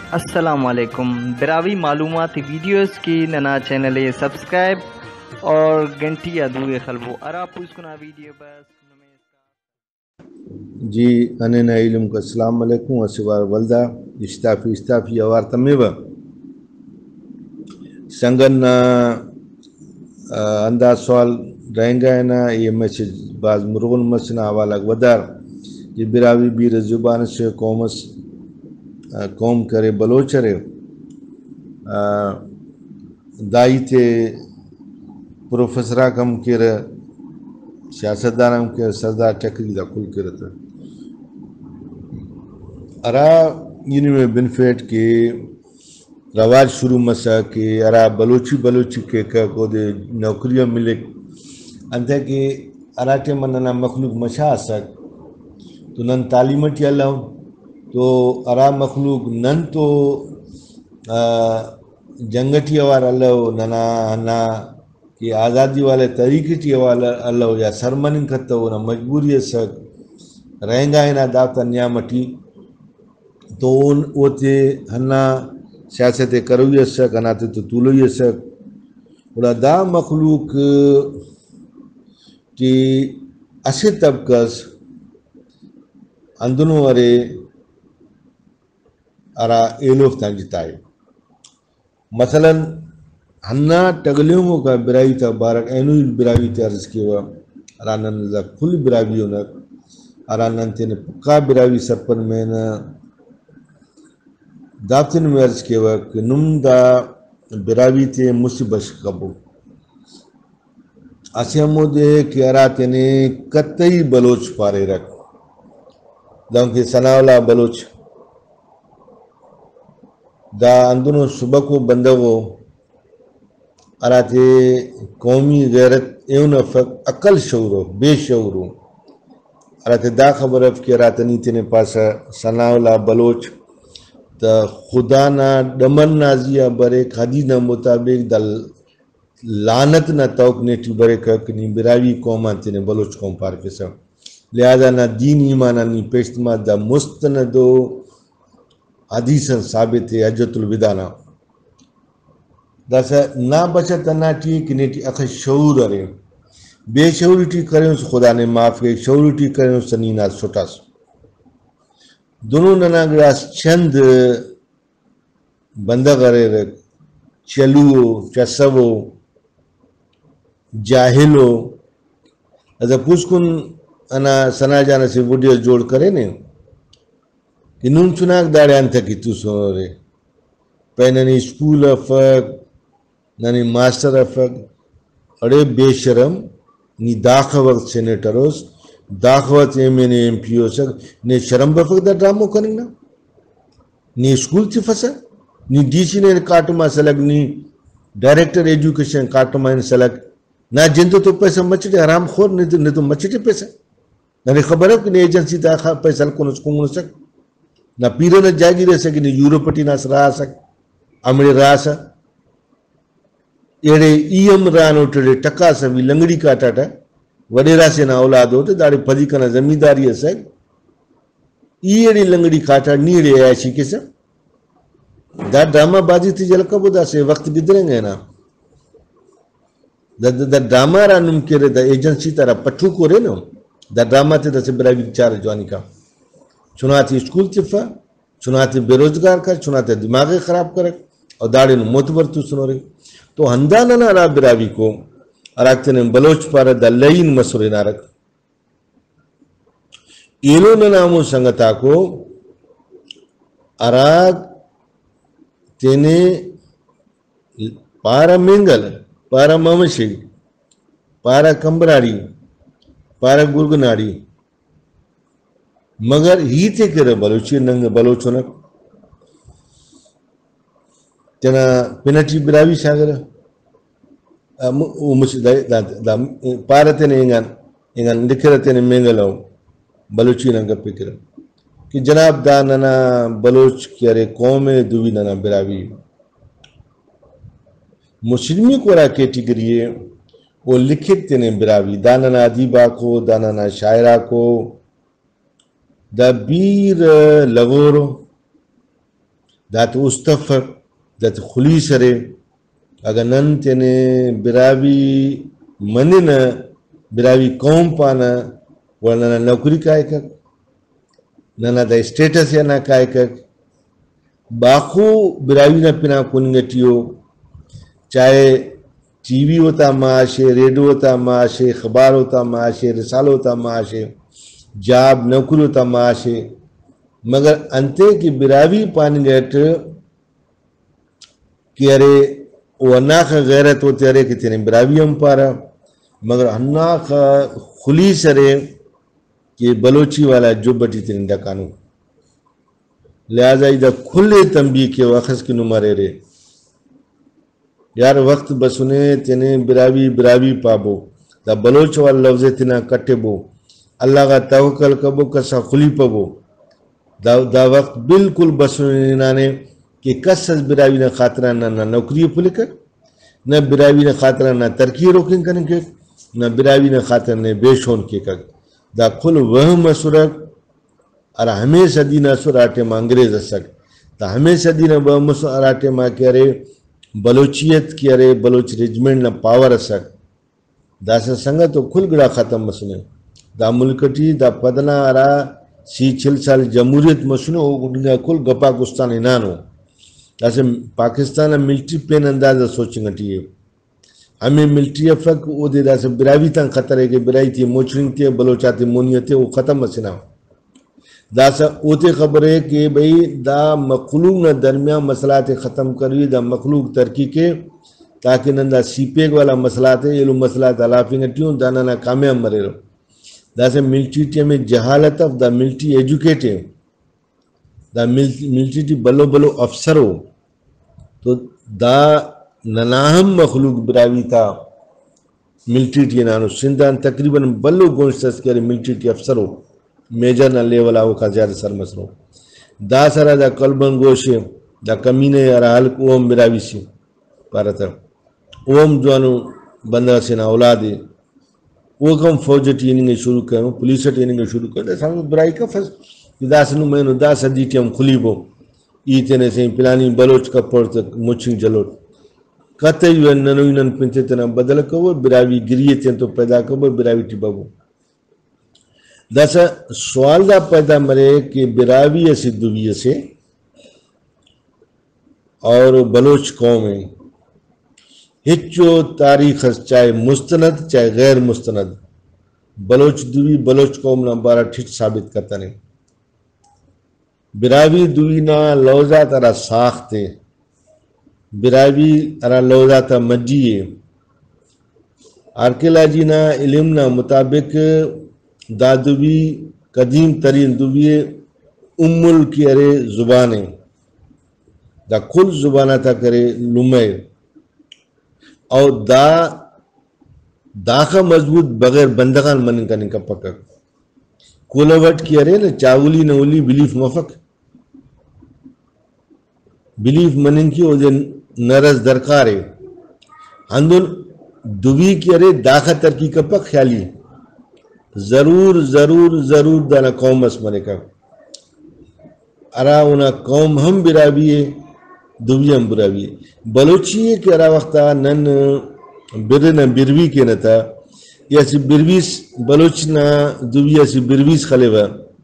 السلام علیکم براوی معلومات ویڈیوز کی ننا چینل سبسکرائب اور گھنٹی ادوے خلبو ارا پوس کنا ویڈیو بس جی اننا علم کا السلام علیکم اسوار ولدا اشتافی اوار تمیبا سنگن انداز سوال رہنگا ہے نا یہ میسیج بعض مرغن مسنا حوالہ ودار یہ براوی بیر زبان سے قوم کرے بلوچ رہے دائی تے پروفیسرہ کم کر سیاستدانم کے سردار چکری دا کل کرتا ارا یعنی میں بنفیٹ کے رواج شروع مسا کہ ارا بلوچی کے کو دے نوکریاں ملے انتہا کہ ارا کے مننا مخلوق مشاہ سک تو نن تعلیمت یا اللہ تو ارا مخلوق نن تو جنگٹی وار اللہ ننا ہنا کہ آزادی والے طریقے والا اللہ یا سرمنن کھتا ہونا مجبوری سک رہنگا ہے نا داتا نیامٹی تو وہ تے ہنا سیاست کروی سک اناتے تو طولوی سک اور دا مخلوق کی اسے طبقس اندنوں ورے ارا ایلوف تان جتائے مثلا ہنا ٹگلیوں کا برائی تا بارک اینوی برائی تا عرض کیوا ارانن دا کل برائی ہونک ارانن تین پکا برائی سپن میں نا داپتن میں عرض کیوا کہ نم دا برائی تے مصیبش قبو اسی ہمو دے کہ اراتینے کتئی بلوچ پارے رکھ دونکہ سناولا بلوچ دا اندنو سبکو بندگو اراتے قومی غیرت ایون افق عقل شعورو بے شعورو اراتے دا خبر اف کی اراتنی تینے پاسا سناولا بلوچ تا خدا نا دمن نازیہ بریک حدیث مطابق دا لعنت نا توقنیٹی بریک کنی براوی قومان تینے بلوچ قوم پار کسا لہذا نا دین ایمانا نی پیشتما دا مستندو حدیثاً ثابت ہے حجت الودانا دا سا نا بچت نا ٹی کنیٹی اخش شعور ارے بے شعوریٹی کریں اس خدا نے معاف ہے شعوریٹی کریں اس سنینات سٹاس دونوں ننا گراس چند بندہ کرے رکھ چلو چسو جاہلو اذا پوچھ کن انا سنا جانا سے ویڈیو جوڑ کرے نے کہ نون چناک داڑے انتا کی تو سنو رے پہ ننی اسکول افق ننی ماسٹر افق اڑے بے شرم نی داخ وقت سینیٹروس داخ وقت ایم این ایم پی او سک نی شرم بفق دا ڈرامو کرنگ نا نی اسکول تی فسا نی ڈی سی نے کارٹما سلگ نی ڈائریکٹر ایڈوکیشن کارٹما ان سلگ نا جن تو پیسہ مچٹے حرام خور نی تو مچٹے پیسہ نی خبر ہے کہ نی ایجنسی تا پیسہ لکن اس کو سک نہ پیرو نہ جاگی رہ سکے نہ یوروپٹی نہ رہا سک امڑے رہا سا ایڑے ایم رانو ٹڑے ٹکا سوی لنگڑی کاٹا ٹا وڈیرا سے نہ اولاد ہوتے داڑے پھدی کنا زمینداری ہے سک ایڑے لنگڑی کاٹا نیڑے ایشی کے سا دا ڈراما بازی تھی جلکا بودا سے وقت گدریں گے نا دا ڈراما را نمکر دا ایجنسی تارا پٹھو کو رہے نا دا ڈراما تے دا سے برائی بچار جوانی کا چناتی اسکول تفا چناتی بے روزگار کر چناتی دماغ خراب کر اور داڑے نو موتبر تو سنو رہے تو ہندانا نا را براوی کو اراکتے نے بلوچ پارا دا لین مسوری نارک ایلو نامو سنگتا کو اراک تینے پارا منگل پارا ممشی پارا کمبراری پارا گرگناری مگر ہی تے کرے بلوچی ننگ بلوچونک تینا پینٹی براوی شاگر پارا تینے انگان لکھر تینے مینگلاؤ بلوچی ننگ پکر کہ جناب دا ننا بلوچ کیارے قوم دوی ننا براوی مسلمی کو را کیٹیگری ہے وہ لکھت تینے براوی دا ننا ادیبا کو دا ننا شاعرہ کو دا بیر لغورو دات استفر دات خلی سرے اگر نن تینے براوی مننا براوی قوم پانا ورنہ نوکری کائے کر ننا دا اسٹیٹس یا نا کائے کر باخو براوی نا پنا کنگٹیو چاہے ٹی وی ہوتا معاشے ریڈیو ہوتا معاشے خبار ہوتا معاشے رسال ہوتا معاشے جاب نوکری ہوتا معاشے مگر انتے کی براوی پانی گیٹ کہ ارے وناخ غیرت ہوتے ارے کہ تینے براوی ہم پارا مگر اناخ خلی سرے کہ بلوچی والا جو بٹی تینے ڈکانو لہذا ادھا کھلے تنبیہ کے وقت کی نمارے رے یار وقت بسنے تینے براوی پابو دا بلوچ والا لفظ تینا کٹے بو اللہ کا توکل کبو کسا خلی پبو دا وقت بالکل بسنے نانے کہ کس از براوی نا خاطران نا نوکری پلے کر نہ براوی نا خاطران نا ترکی روکن کرن کے نہ براوی نا خاطران نا بیشون کے کر دا کل وہم سرک اور ہمیشہ دینا سر آٹے ماں انگریز سک تا ہمیشہ دینا وہم سر آٹے ماں کیا رے بلوچیت کیا رے بلوچ ریجمنٹ نا پاور سک دا سا سنگا تو کل گڑا ختم مسنے دا ملکٹی دا پدنا آرا 46 سال جمہوریت مسنے او کل گپا گستان انانو دا سا پاکستان ملٹری پین اندازہ سوچنگٹی ہے ہمیں ملٹری افرق او دے دا سا براوی تاں خطر ہے کہ برائی تھی موچرنگ تھی بلوچاتی مونیت ہے وہ ختم مسنا دا سا اوتے خبر ہے کہ بھئی دا مخلوق نا درمیان مسئلات ختم کروی دا مخلوق ترکی کے تاکہ نندا سی پیک والا مسئلات ہے یہ لو مسئلات علافنگٹیوں دانا نا کامیاب مرے رو دا سا ملٹری ٹی میں جہالت اف دا ملٹری ایجوکیٹے دا ملٹری ٹی بلو افسر ہو تو دا نناہم مخلوق براوی تھا ملٹری ٹی نانو سندھان تقریباً بلو گونشتس کے ملٹری ٹی افسر ہو میجر نہ لیول آو کا زیادہ سر مسرو دا سرا دا قلبن گوشے دا کمینے ارا حلق اوم براوی سی پارتا اوم جوانو بندہ سینا اولادی وہ کم فوج ٹریننگ شروع کروں پولیس ٹریننگ شروع کروں سامنے برائی کا فس دا سنو مینو دا سدی ٹیم کھلی بو ایتنے سے پلانی بلوچ کا پورتا مچھنگ جلوٹ کتے یو ننوی نن پنتے تنا بدل کبو براوی گریے تین تو پیدا کبو براوی ٹی بابو دا سا سوال دا پیدا مرے کہ براوی ایسی دویہ سے اور بلوچ قوم ہے ہچو تاریخ چاہے مستند چاہے غیر مستند بلوچ دوی بلوچ قوم نا بارا ٹھٹ ثابت کرتا نہیں براوی دوی نا لوزا ترا ساختے براوی ارا لوزا تا مجیے آرکیلاجی نا علم نا مطابق دا دوی قدیم ترین دوی امول کی ارے زبانیں دا کل زبانہ تا کرے لمے اور داخا مضبوط بغیر بندگان منن کا نکا پکا کولوٹ کی ارے نا چاولی نولی بلیف مفق بلیف منن کی او دے نرز درکارے ہندن دوی کی ارے داخا ترکی کا پک خیالی ضرور دانا قوم اس منے کا ارا اونا قوم ہم براوی ہے دوی ہم براوی ہے بلوچی ہے کہ ارا وقتا نن برنا بروی کے نتا یا سی برویس بلوچ نا دوی اسی برویس خلیوہ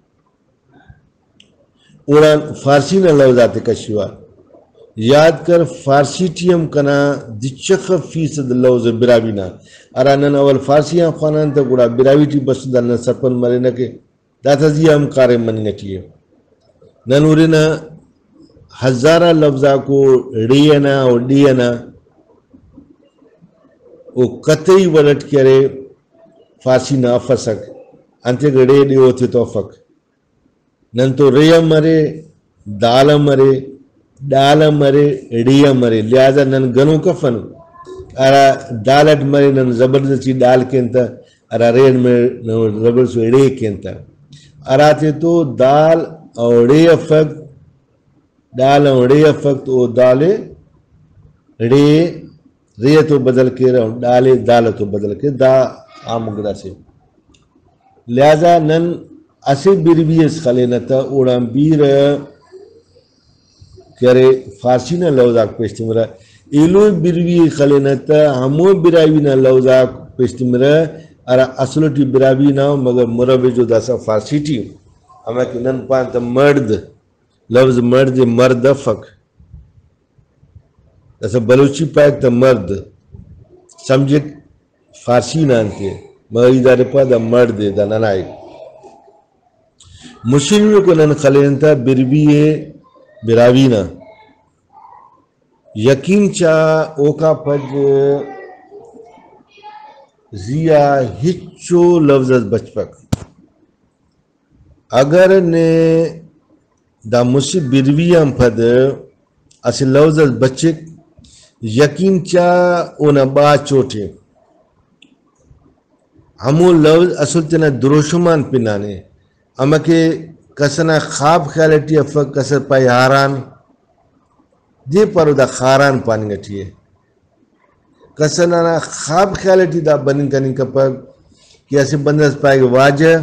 اوران فارسی نا لوزاتے کشیوہ یاد کر فارسی ٹیم کنا دچخ فیصد لوز براوی نا ارانن اول فارسی ہم خوانان تا گوڑا براوی ٹی بس دانا سپن مرے نکے داتا زی ہم کارے منی نکیے ننورینا ہزارہ لفظہ کو رینا اور ڈینا او قطعی ولٹ کرے فارسی نا افسک انتے گڑے ڈیو تھے تو افک نن تو ریا مرے دالا مرے ڈالا مرے ڈیا مرے لہذا نن گنو کفن ارا دالت مرے نن زبردستی ڈال کے انتا ارا ریڈ میں زبردستی ڈے کے انتا اراتے تو دال اور ڈے افک دال اور ڈے افک تو دالے ڈے ریہ تو بدل کے رہا ڈالے دال تو بدل کے دا آمگرہ سے لہذا نن اسے بروی اس خلینا تا اوڑان بیر کہ ارے فارسی نہ لوزاک پیشتمرہ ایلو بروی خلینتا ہمو براوی نہ لوزاک پیشتمرہ ارا اصلوٹی براوی نہ مگر مربع جو داسا فارسی ٹی اما کہ نن پانتا مرد لفظ مرد مرد فک داسا بلوچی پاک تا مرد سمجھے فارسی نانتے مگر ادھا رپا دا مرد دا ننائی مسلموں کو نن خلینتا بروی براوی نہ یقین چا اوکا پج زیا ہچو لفظ بچپک اگر نے دا مسی برویم پد اسی لفظ بچک یقین چا اونا با چوٹے ہمو لفظ اصل تینا دروشمان پنانے اما کہ کسنا خواب خیالٹی افق کسر پای ہاران دے پارو دا خاران پانی گٹھیے کسنا خواب خیالٹی دا بنن کنی کپک کہ ایسے بندرس پائے واجہ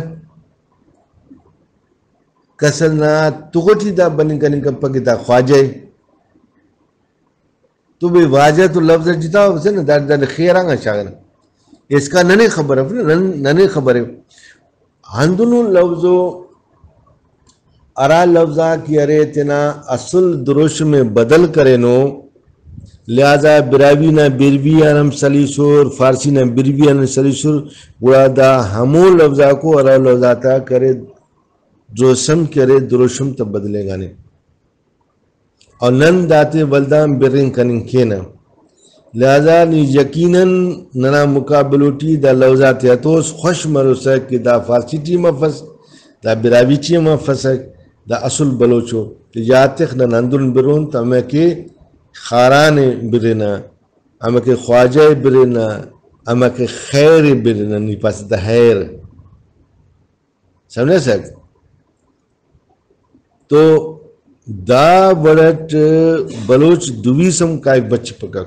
کسنا تغٹی دا بنن کنی کپک دا خواجہ تو بھئی واجہ تو لفظ جتا ہو بسے نا دا خیرانگا شاگنا اس کا ننے خبر ہے ننے خبر ہے ہندنو لفظو ارا لفظہ کی ارے تینا اصل دروش میں بدل کرے نو لہذا براوی نا بروی انم سلیسور فارسی نا بروی انم سلیسور گوڑا دا ہمو لفظہ کو ارا لفظہ تا کرے دروشم کرے دروشم تا بدلے گانے اور نن داتے ولدان برین کنن کینا لہذا نی یقیناً ننا مقابلوٹی دا لفظہ تیاتوس خوش مروسک کہ دا فارسی ٹی مفس دا براوی ٹی مفسک دا اصل بلوچو یاتخ نن اندرن برون تا ہمیں کہ خاران برنا ہمیں کہ خواجہ برنا ہمیں کہ خیر برنا نی پاس دا خیر سمجھے سک تو دا ورد بلوچ دویسم کا ایک بچ پکک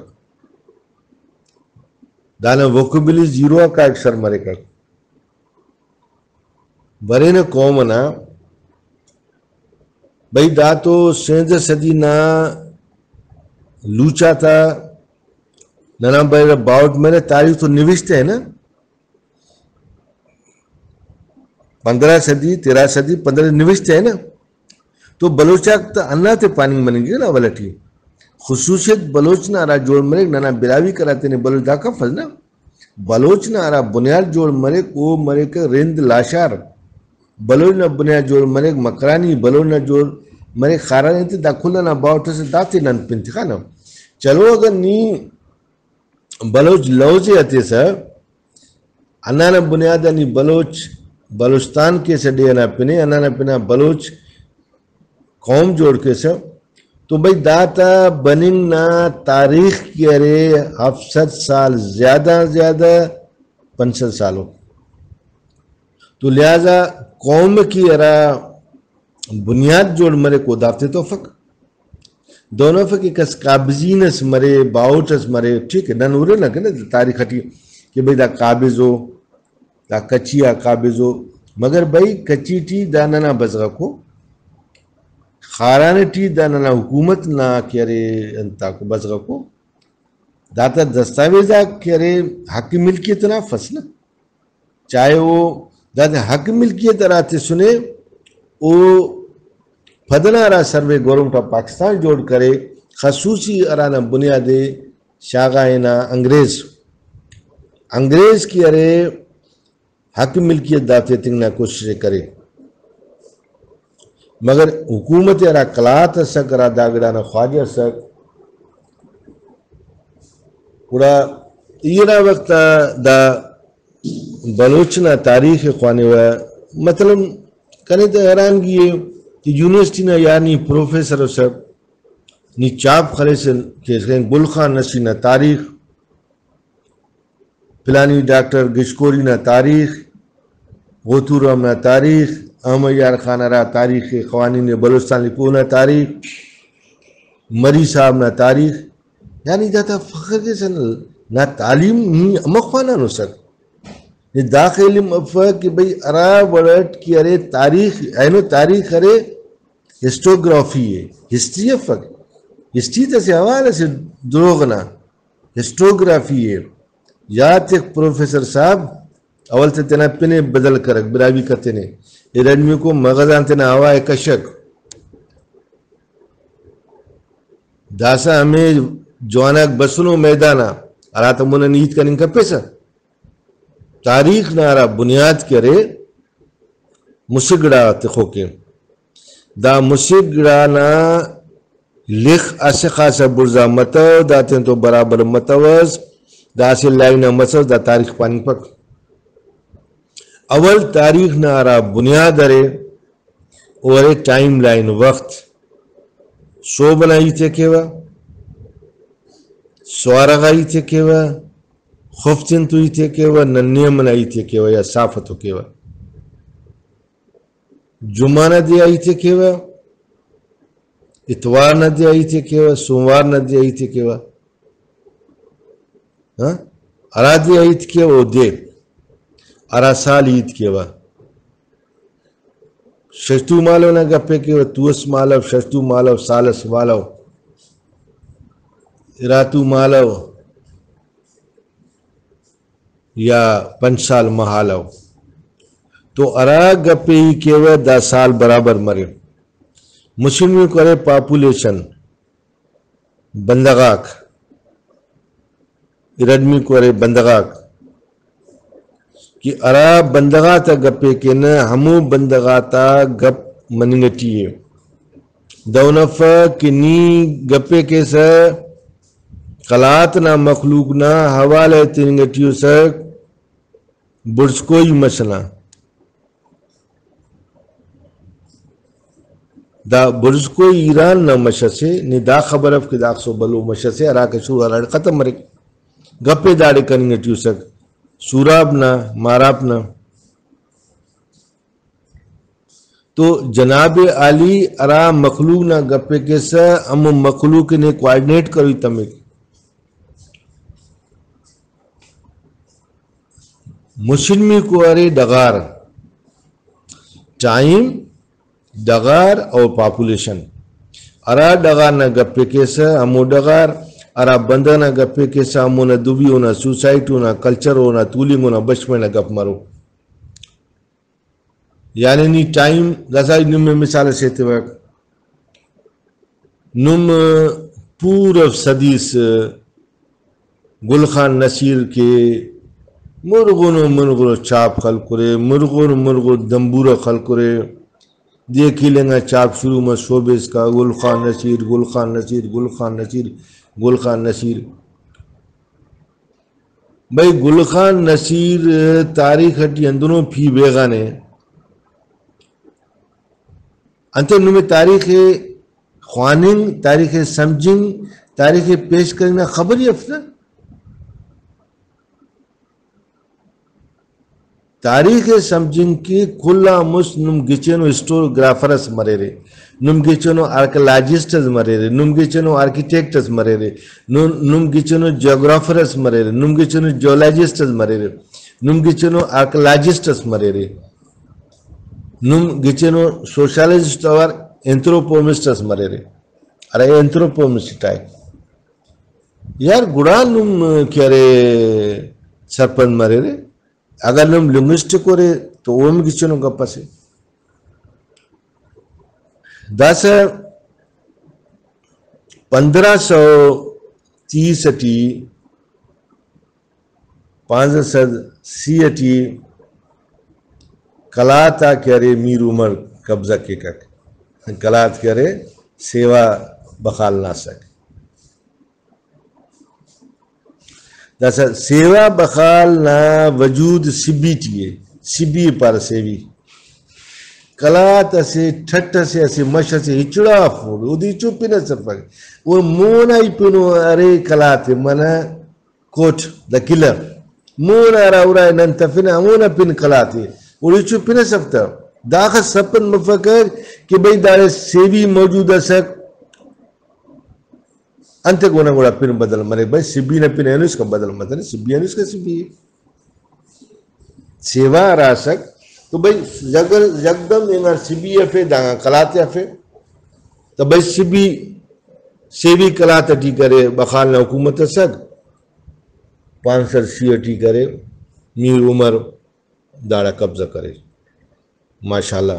دانا وکبلی زیرو کا ایک سر مرے کر برین قومنا بھئی دا تو سینز صدی نا لوچا تھا ننا بھئی باؤٹ میں نے تاریخ تو نوشتے ہیں نا 15 صدی 13 صدی 15 نوشتے ہیں نا تو بلوچا تا انہ تے پانی بنیں گے نا ولٹی خصوصیت بلوچ نا را جوڑ مرک نانا براوی کراتے نے بلوچ دا کا فضل نا بلوچ نا را بنیاد جوڑ مرک او مرک رند لاشار بلوچ نا بنیاد جوڑ مرک مکرانی بلوچ نا جوڑ مرک خارانی تے دا کھلا نا باوٹا سے داتے نان پنتخا نا چلو اگر نی بلوچ لوزے آتے سا انانا بنیاد نی بلوچ بلوچستان کے سے دے انا پنے انانا پنا بلوچ قوم جوڑ کے سا تو بھئی داتا بننگ نا تاریخ کی ارے 7 سال زیادہ 65 سالوں تو لہذا قوم کی ارا بنیاد جوڑ مرے کو داتے تو فک دونوں فک کس قابضین اس مرے باؤٹ اس مرے ٹھیک ہے ننورے نہ کہنے تاریخ ہٹی کہ بھئی دا قابض ہو دا کچیا قابض ہو مگر بھئی کچی ٹی دا ننا بزغا کو خاران ٹی دا ننا حکومت نہ کرے انتا کو بزغا کو داتا دستاویزہ کرے حق ملکیت نہ فصل چاہے وہ داتا حق ملکیت راتے سنے او پدنا را سروے گورنمنٹ آف پاکستان جوڑ کرے خصوصی ارانا بنیاد شاگائنا انگریز کی ارے حق ملکیت داتے تنگنا کوشش کرے مگر حکومت ارا کلات سک ارا داگڑانا خواجہ سک پورا ایرا وقت دا بلوچنا تاریخ خوانے ہوا مطلب کنے تو حیران گئے کہ یونیورسٹی نا یعنی پروفیسر سب نی چاپ خلے سے گلخان نسی نا تاریخ پلانی ڈاکٹر گشکوری نا تاریخ غوتورم نا تاریخ احمد یار خان را تاریخ قوانین بلوچستان لکھونا تاریخ مری صاحب نا تاریخ یعنی جاتا فخر کے سن نا تعلیم مخوانا نو سر داخل مفق کہ بھئی ارا ورد کی ارے تاریخ اینو تاریخ ارے ہسٹوگرافی ہے ہسٹری فق ہسٹری سے حوالے سے دروغنا ہسٹوگرافی ہے یاد ایک پروفیسر صاحب اول سے تینا پنے بدل کرک براوی کرتے نے ایرنمی کو مغزان تینا ہوا کشک داسا ہمیں جوانک بسنو میدانا اراتا مونا نیت کرنے کا پیسا تاریخ نارا بنیاد کرے مسگڑا تخو کے دا مسگڑا نا لکھ اسے خاصا برزا متو دا تین تو برابر متوز دا سے لائن مسوز دا تاریخ پانی پک اول تاریخ نارا بنیاد رے اور ٹائم لائن وقت سو بنائی تھے کیوا سوارغائی تھے کیوا خفتن توی تھے کیوا ننیہ منائی تھے کیوا یا صافتو کیوا جمعہ نہ دے آئی تھے کیوا اتوار نہ دے آئی تھے کیوا سوموار نہ دے آئی تھے کیوا ارا دے آئی تھے کیوا دے ارا سال عید کیوا ششتو مالو نہ گپے کیوا توس مالو ششتو مالو سالس مالو اراتو مالو یا 5 سال محالو تو ارا گپے ہی کیوا دا سال برابر مرے مسلمی کرے پاپولیشن بندگاک ارڈمی کرے بندگاک کہ ارا بندگاتا گپے کے نا ہمو بندگاتا گپ مننگٹی ہے دونفا کنی گپے کے سا قلات نا مخلوق نا حوالے تنگٹیو سا برسکوئی مسئلہ دا برزکو ایران نا مشسے نی دا خبر اف که دا اقصو بلو مشسے اراکشو اراد ختم مرک گپے داڑے کنگے ٹیو سک سوراب نا ماراب نا تو جناب علی ارا مخلوق نا گپے کیسا امو مخلوق نے کوارڈینیٹ کروی تمک مسلمی کو ارے ڈغار ٹائم ڈغار اور پاپولیشن ارا ڈغار نا گپے کیسا امو ڈغار ارا بندہ نا گپے کیسا امو نا دوبی ہونا سوسائٹ ہونا کلچر ہونا تولنگ ہونا بچپن نا گپ مرو یعنی نی ٹائم دسا نم میں مثال سیتے وقت نم پورف صدیس گل خان نصیر کے مرغون چاپ خل کرے مرغون دمبورہ خل کرے دیکھی لیں گا چاپ شروع میں شوبیس کا گل خان نصیر گل خان نصیر گل خان نصیر گل خان نصیر بھائی گل خان نصیر تاریخ ہٹی اندنوں پھی بیگانے انتر نمی تاریخ خواننگ تاریخ سمجھنگ تاریخ پیش کرنا خبری افنا تاریخ سمجھنگ کی کھلا مس نم گچنو ہسٹوگرافرس مرے رے نم گچنو آرکیولوجسٹس مرے رے نم گچنو آرکیٹیکٹس مرے رے نم گچنو جیوگرافرس مرے رے نم گچنو جیولوجسٹس مرے رے نم گچنو آرکیولوجسٹس مرے رے نم گچنو سوشالسٹ اور اینتھروپومسٹس مرے رے ارے اینتھروپومسٹ آئے یار گڑا نم کیا رے سرپن مرے رے اگر نم لنگسٹک ہو رہے تو وہ میں گچنوں کا پسے دس 1530 اٹی 530 اٹی کلاتا کیا رے میر عمر قبضہ کے کک کلات کیا رے سیوا بخال نہ سک دسا سیوا بخال نا وجود سبی ٹیے سبی پر سیوی کلات اسے ٹھٹ سے اسے مش سے ہچڑا فوڑ او دی چوپی نہ سپک وہ مونا ہی پنو ارے کلات منا کوٹ دا کلر مونا راورا ننتفنا مونا پن کلات وہ دی چوپی نہ سکتا داخل سپن مفکر کہ بھئی دارے سیوی موجود سک انتے گونا گوڑا پن بدل مرے بھائی سبی نہ پن اینو اس کا بدل مدن سبی اینو اس کا سبی ہے سیوا راسک تو بھائی جگدم انگر سبی افے دانگا کلاتے افے تو بھائی سیوی کلا تٹی کرے بخال نہ حکومت سگ 500 ٹی کرے میر عمر داڑا قبضہ کرے ماشاءاللہ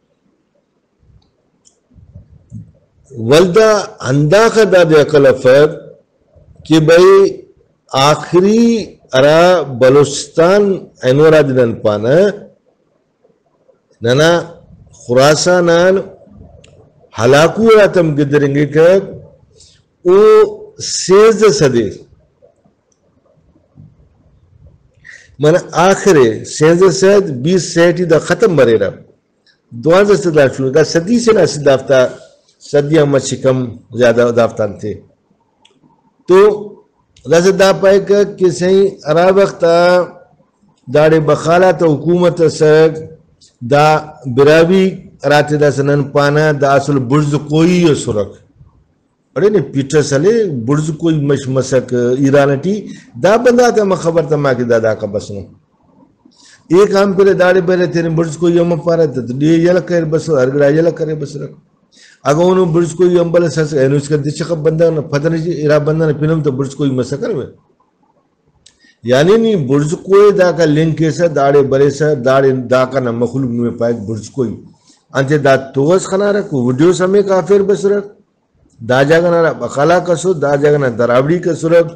ولدہ انداخ دا دے عقل افر کہ بھئی آخری ارا بلوچستان اینورا دنن پانا ننا خراسانان ہلاکو راتم گدرنگی کہ او 16 صدی من آخر 16 صد 20 سیٹی دا ختم برے رہا 12 صدی شروع دا صدی سے ناسی دافتا صدیاں مچی کم زیادہ دافتان تھے تو دا دا پائے کہ سہی ارا وقتا داڑے بخالات حکومت سگ دا براوی راتے دا سنن پانا دا اصل برز کوئی سرک اڑے نے پیٹر سلے برز کوئی مسک ایرانٹی دا بندہ تا میں خبر تا ماں کی دادا کا بسنو ایک ہم پہلے داڑے پہلے تیرے برز کوئی ام پارا تا دیئے یلا کرے بس ارگڑا یلا کرے بس رکھ اگر انہوں برز کوئی امبل ساس اینو اس کا دیچقب بندہ پتہ نہیں ایرا بندہ نے پینم تا برز کوئی مسکر میں یعنی نہیں برز کوئی دا کا لنک ایسا داڑے برے سا داڑے دا کا نا مخلوق میں پائے برز کوئی انتے دا توغس خنا رکھو ویڈیو سمیں کافر بس رکھ دا جاگا نا بخالا کسو دا جاگا نا درابڑی کسو رکھ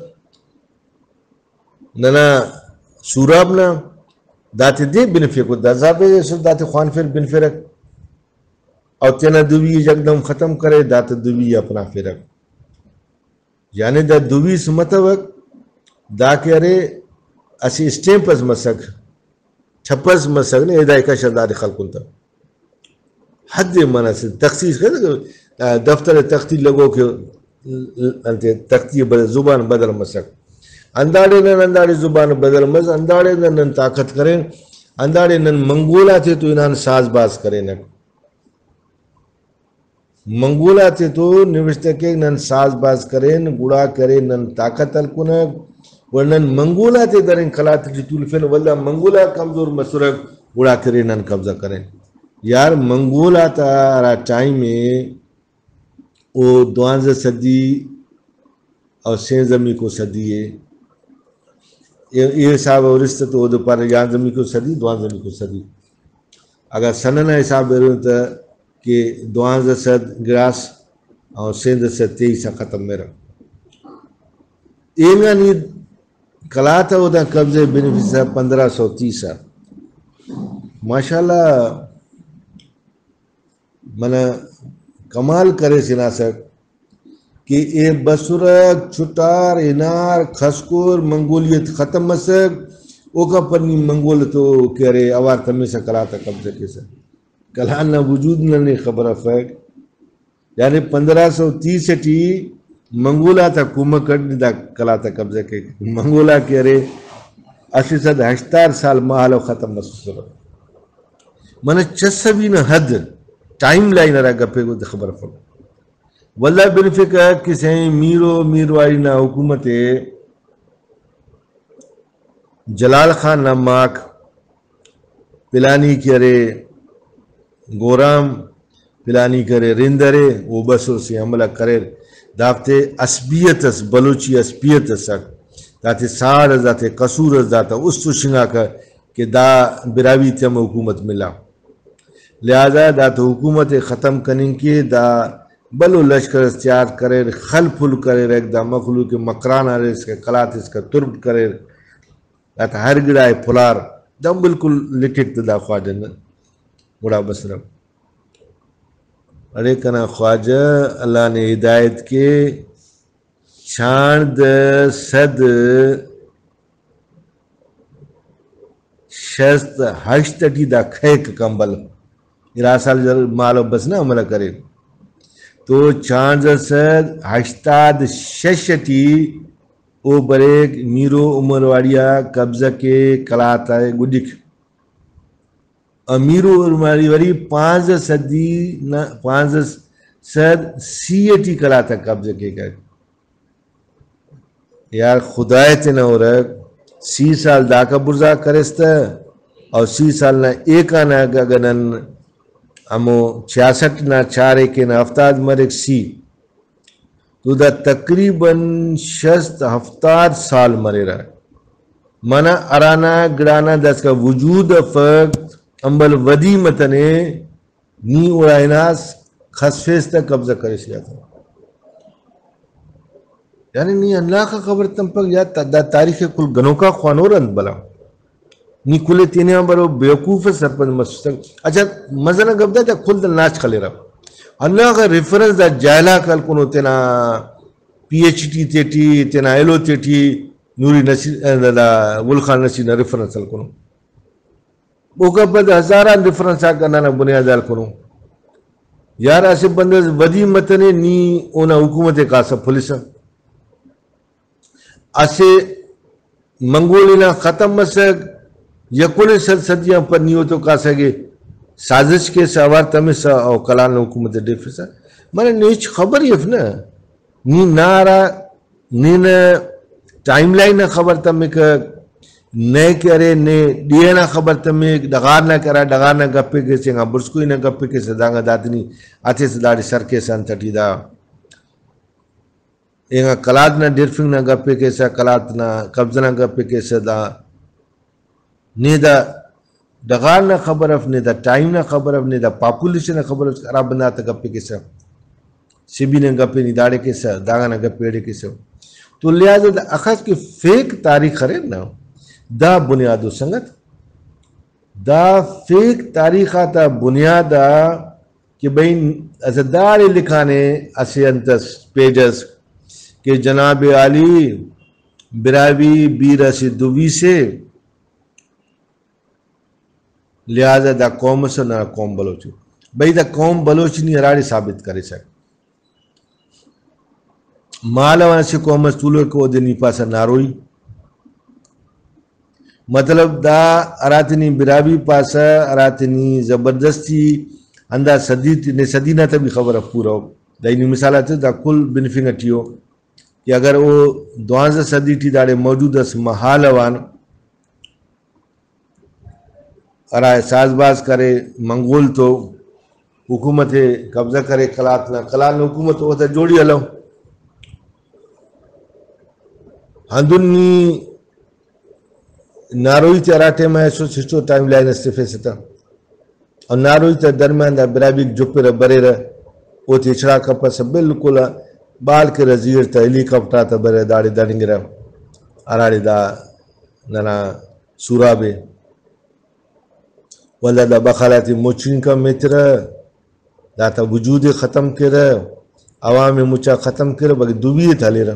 ننا سوراب نا داتے دے بنفے کو دا زابے سو داتے خوان پھر بنفے رکھ اور تینا دوی جگدم ختم کرے داتے دوی اپنا پھر رکھ یعنی دا دوی سمتوک دا کہ ارے اسی اسٹیمپس مسک چھپس مسک نے ادائی کا شردار خلقن تا حد منع سے تخصیص کرے دفتر تختی لگو کہ تختی زبان بدل مسک انداڑے زبان بدل مس انداڑے نن طاقت کریں انداڑے نن منگولا تھے تو انہاں ساز باز کریں نک منگولا تھے تو نوشتہ کے نن ساز باز کریں گوڑا کریں نن طاقت الکنک ورنن منگولا تے در انقلات جتول فین واللہ منگولا کمزور مسرک گوڑا کریں نن قبضہ کریں یار منگولا تا را ٹائم میں او 12 صدی اور 16 کو صدی ہے یہ حساب ورست تو دو پر 11 کو صدی 12 کو صدی اگر سننا حساب بیرون تا کہ 12 صد گراس اور 16 سے 23 ختم میرا اینگا نہیں کلاتا ہوتا قبضے بینیفیسا 1530 ماشاءاللہ منا کمال کرے سناسک کہ اے بسرک چھٹار انار خسکور منگولیت ختم مسک اوکا پرنی منگول تو کہہ رہے اوار تمی سا کلاتا قبضے کیسا کلانا وجود نہیں خبر فیک یعنی 1530 ٹی منگولا تا کومکڑ دا کلاتا قبضہ کے منگولا کہہ رہے 880 سال محلو ختم مسکر من چسبی نا حد ٹائم لائن رہا گپے کو خبر فک واللہ بنفکر کسے میروائی نا حکومت جلال خان نماک پلانی کرے گورام پلانی کرے رندرے وہ بسوں سے حملہ کرے دافتے اسبیت اس بلوچی اسبیت سک داتے سار داتے قصور داتا اس تو شنگا کر کہ دا براوی تیم حکومت ملا لہذا داتا حکومت ختم کرنے کی دا بلو لشکر استعار کرے خل پھل کرے ایک دا مخلوق مکران آرے اس کے قلات اس کا ترب کرے داتا ہر گڑائے پھلار دا بالکل لکھک دا خواجہ بڑا بسرم ارے کنا خواجہ اللہ نے ہدایت کے چھاند صد شست ہشتٹی دا کھیک کمبل اراسال مالو بس نا عملہ کرے تو چھاند صد ہشتاد ششٹی او بریک میرو عمر واڑیا قبضہ کے کلات آئے گڈک امیرو عمر واڑی 5 صد سیٹی کلاتا قبضہ کے گئے یار خدای تینا ہو رہا 30 سال داکا برزا کرستا اور 30 سال نا ایک آنا گنن ہمو 66 نا 4 ایک نا 70 مرک سی تو دا تقریباً 60-70 سال مرے رہا منا ارانا گرانا دس کا وجود فقط امبل ودی متنے نی اڑائناس خسفیس تک قبضہ کرے سیا تھا یعنی نی اللہ کا خبر تم پک یا دا تاریخ کل گنوں کا خوانورند بلا نی کلے تینیاں برو بیوقوف سرپند مسوستک اچھا مزنہ گب دا کل دل ناچ خلے رہا اللہ کا ریفرنس دا جائلہ کل کنو تینا پی ایچ ٹی تیٹی تینا ایلو تیٹی نوری نصیر دا ولخان نصیر نا ریفرنس کل کنو اوکا پد ہزاران ریفرنس آکرنا نا بنیاد آل کنو یار ایسے بندے ودی متنے نی اونا حکومت کاسا پولیسا ایسے منگولینا ختم مسک یکونے صدیاں پر نیو تو کاسا گے سازش کے سوار تمیسا او کلان حکومت ڈیفیسا مانے نیچ خبر یف نا نی نارا نین ٹائم لائن نا خبر تمیک نئے کرے نے ڈینا خبر تمیک ڈغار نہ کرا ڈغار نہ گپے کے سنگا برسکوئی نہ گپے کے سدانگا داتنی آتے سے داڑی سر کے سان تٹی دا اینگا کلات نہ ڈیرفنگ نہ گپے کے سا کلات نہ قبض نہ گپے کے سدا نے دا ڈغار نہ خبر اف نے دا ٹائم نہ خبر اف نے دا پاپولیشن نہ خبر اف خراب بندہ تا گپے کے سا سبی نے گپے نی داڑے کے سا داگا نہ گپے کے سا تو لہذا دا اخذ کی فیک تاریخ خرید نا دا بنیادو سنگت دا فیک تاریخ آتا بنیادا کہ بھئی ازدار لکھانے اسی انتس پیجز کہ جناب علی براوی بیر سے دوی سے لہذا دا قوم سے نہ قوم بلوچی بھئی دا قوم بلوچی نہیں ہراڑی ثابت کرے سک مالا سے قوم سولو کو دنی پاسا ناروئی مطلب دا اراتنی براوی پاسا اراتنی زبردستی اندہ صدینا تا بھی خبر پورا ہو دا انہی مثالات دا کل بنفنگٹی ہو کہ اگر وہ 12 صدی ٹی داڑے موجود اس محالوان ارائے ساز باز کرے منگول تو حکومت قبضہ کرے کلاتنا کلاتنا حکومت ہوتا جوڑی علو ہندنی ناروئی تے اراٹے میں ایسو سچو ٹائم لائن استفے ستا اور ناروئی تے درمیان دا برابی جو پر برے رہ وہ تے اچھڑا کپا سا بلکل بال کے رزیر تا ہیلی کپٹا تا برے داڑی دارنگ رہ اراڑی دا ننا سورا بے والا دا بخالاتی موچین کا متر دا تا وجود ختم کر عوام مچا ختم کر بگی دوبی تھا لے رہا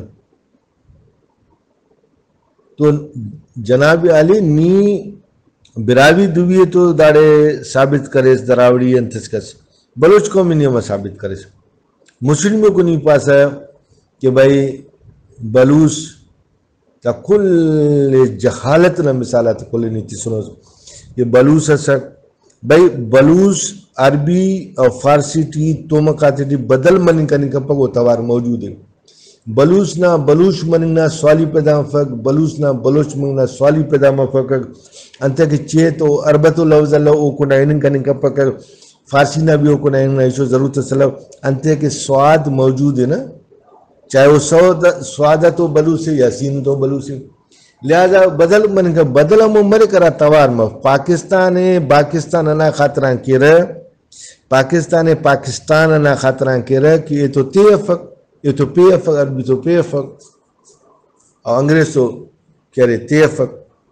تو جناب علی نی براوی دوی تو داڑے ثابت کرے دراوڑی انتس کس بلوچ کو میں نیمہ ثابت کرے مسلموں کو نہیں پاسا ہے کہ بھائی بلوچ تا کل جہالت نہ مثالات کل نیتی سنو یہ بلوچ اثر بھائی بلوچ عربی اور فارسی ٹی تو مقاتی ٹی بدل منی کا نکپا کو توار موجود ہے بلوچ نہ بلوچ مننا سوالی پیدا مفق بلوچ نہ بلوچ مننا سوالی پیدا مفق انتا کہ چیت و عربت و لفظ اللہ او کو نائنن کا نکپا کر فارسی نہ بھی او کو نائنن ایشو ضرورت صلی انتا کہ سواد موجود ہے نا چاہے وہ سوادہ تو بلوچ ہے یا سین تو بلوچ ہے لہذا بدل من کا بدل مرے کرا توار مف پاکستان انا خاطران کی رہ پاکستان انا خاطران کی رہ کہ یہ تو تیفق یہ تو پی افق عربی تو پی افق اور انگریز تو کہہ رہے تی افق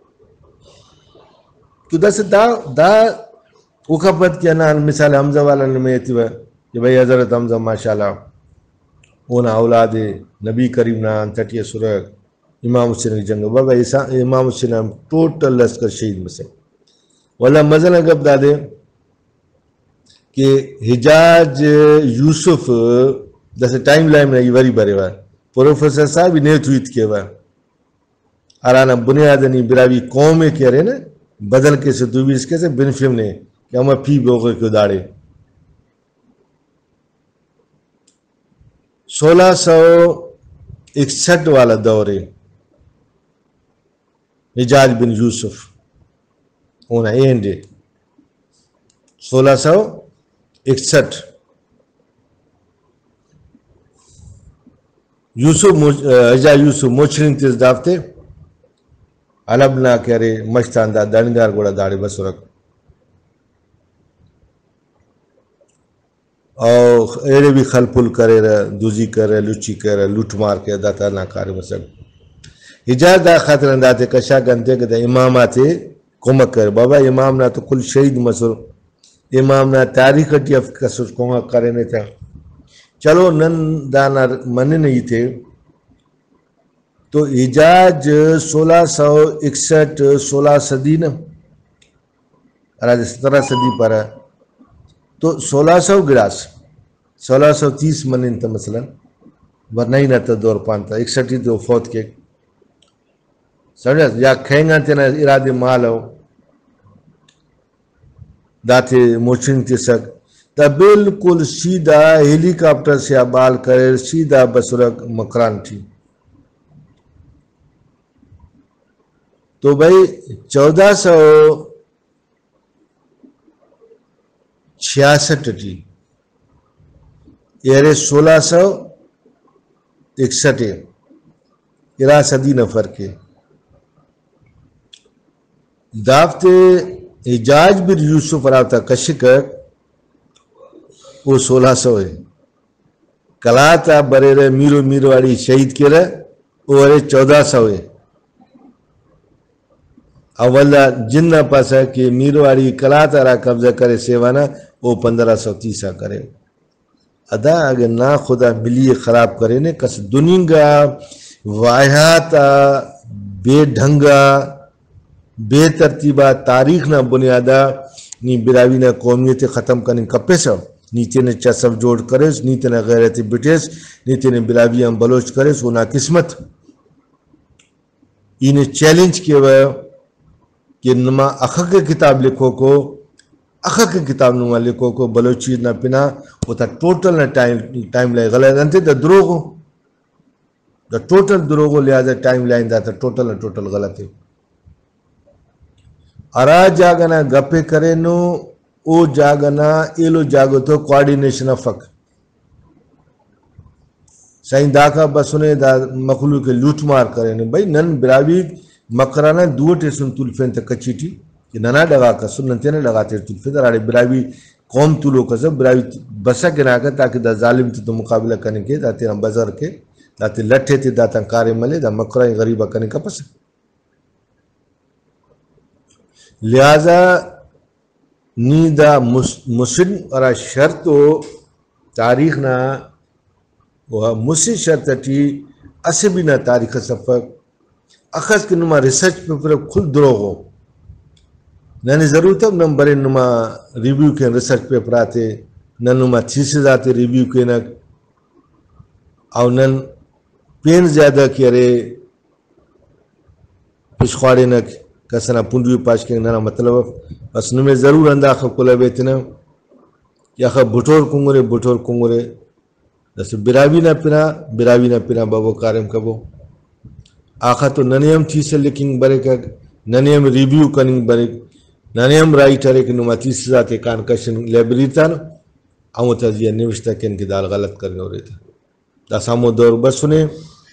تو دا اکھپت کیا نا مثال حمزہ والا نمیتی ہے کہ بھئی حضرت حمزہ ماشاءاللہ اونا اولاد نبی کریم نا انتٹی سرک امام حسین کی جنگ بابا امام حسین ٹوٹل لشکر شہید میں سے والا مزن اگب دادے کہ حجاج یوسف جیسے ٹائم لائن میں یہ وری بارے بار پروفیسر صاحب نے ٹویٹ کیا بار ارانا بنیادنی براوی قوم کہہ رہے نا بدل کے سے دوبی اس کے سے بنفیم نے کہ ہمیں پھی بوگے کو داڑے 1661 والا دورے حجاج بن یوسف ہونا اینڈے 1661 اجا یوسف موچرین تیز دافتے علبنا کرے مشتان دا دانگار گوڑا داڑی بسورک اور ایرے بھی خلپل کرے رہا دوزی کرے لچی کرے لوٹ مار کے داتا ناکاری مسک اجاز دا خاطر انداتے کشا گنتے کہ دا امام آتے کمک کرے بابا امام نا تو کل شہید مسور امام نا تاریخ اٹی کسوس کمک کرے نہیں تھا چلو نن دانا منی نہیں تھے تو اجاز 1661 16 صدی نا راج 17 صدی پر ہے تو 1600 گراس 1630 منن تا مثلا ورنہ ہی نہ تا دور پانتا 61 تو فوت کے سمجھا یا کھینگا تینا ارادے مال ہو داتے موچن تی سک تا بالکل سیدھا ہیلی کاپٹر سے بال کرے سیدھا بسرک مکران تھی تو بھائی 1466 تھی یعنی 1661 ارا صدی نفر کے دافت اجاج بن یوسف راوتا کشکر وہ 1600 ہے کلاتا برے رہے میرو والی شہید کے رہے وہ 1400 ہے اولا جنہ پاسا کہ میرواری کلاتا را قبضہ کرے سیوانا وہ 1530 کرے ادا اگر نا خدا ملی خراب کرے نے کس دنیا واحاتا بے ڈھنگا بے ترتیبہ تاریخ نہ بنیادہ نی براوی نہ قومیت ختم کرنے کپے سا نیتے نے چسب جوڑ کرے نیتے نے غیرت بٹیس نیتے نے براوی ہم بلوچ کرے سو نا قسمت انہیں چیلنج کیا وہ کہ نما اخک کتاب لکھو کو اخک کتاب نما لکھو کو بلوچی نہ پنا وہ تا ٹوٹل نہ ٹائم لائے غلط انتے دا دروغو دا ٹوٹل دروغو لہذا ٹائم لائن دا تا ٹوٹل نہ ٹوٹل غلط ہے ارا جاگنا گپے کرے نو او جاگنا ایلو جاگو تو کوارڈینیشن افک سائن دا کا بسنے دا مخلوق لوٹ مار کرے نو بھائی نن براوی مکرانا دوٹے سن تلفین تا کچی تھی کہ ننا ڈگا کا سن ننتے نے لگاتے تلفین تا راڑے براوی قوم تلو کا سب براوی بسا کے ناکا تاکہ دا ظالم تو مقابلہ کرنے کے دا تیرا بزر کے دا تی لٹھے تی دا تنکارے ملے دا مکرائی غریبہ کرنے کا پس لہذا نی دا مسلم اور شرط و تاریخ نا مسلم شرط تھی اسے بھی نا تاریخ سفق اخذ کے نما ریسرچ پیپر کھل دروغ ہو نہ ضرورت ہے نمبر نما ریویو کے ریسرچ پیپر آتے نہ نما تھیسز آتے ریویو کے نہ اور نن پین زیادہ کیا رے پشخواڑے نہ کسنا پنڈوی پاش کے نہ مطلب بس نمیں ضرور اندہ خب کلا بیتنا یا خب بھٹور کنگرے جیسے براوی نہ پنا بابو کارم کبو آخا تو ننیم تیسے لیکن برے کا ننیم ریویو کننگ برے ننیم رائٹر ایک نما تیسے ذاتے کانکشن لیبری تا نا آمو تازیہ نوشتا کہ ان کی دال غلط کرنے ہو رہے تھا دا سامو دور بس سنے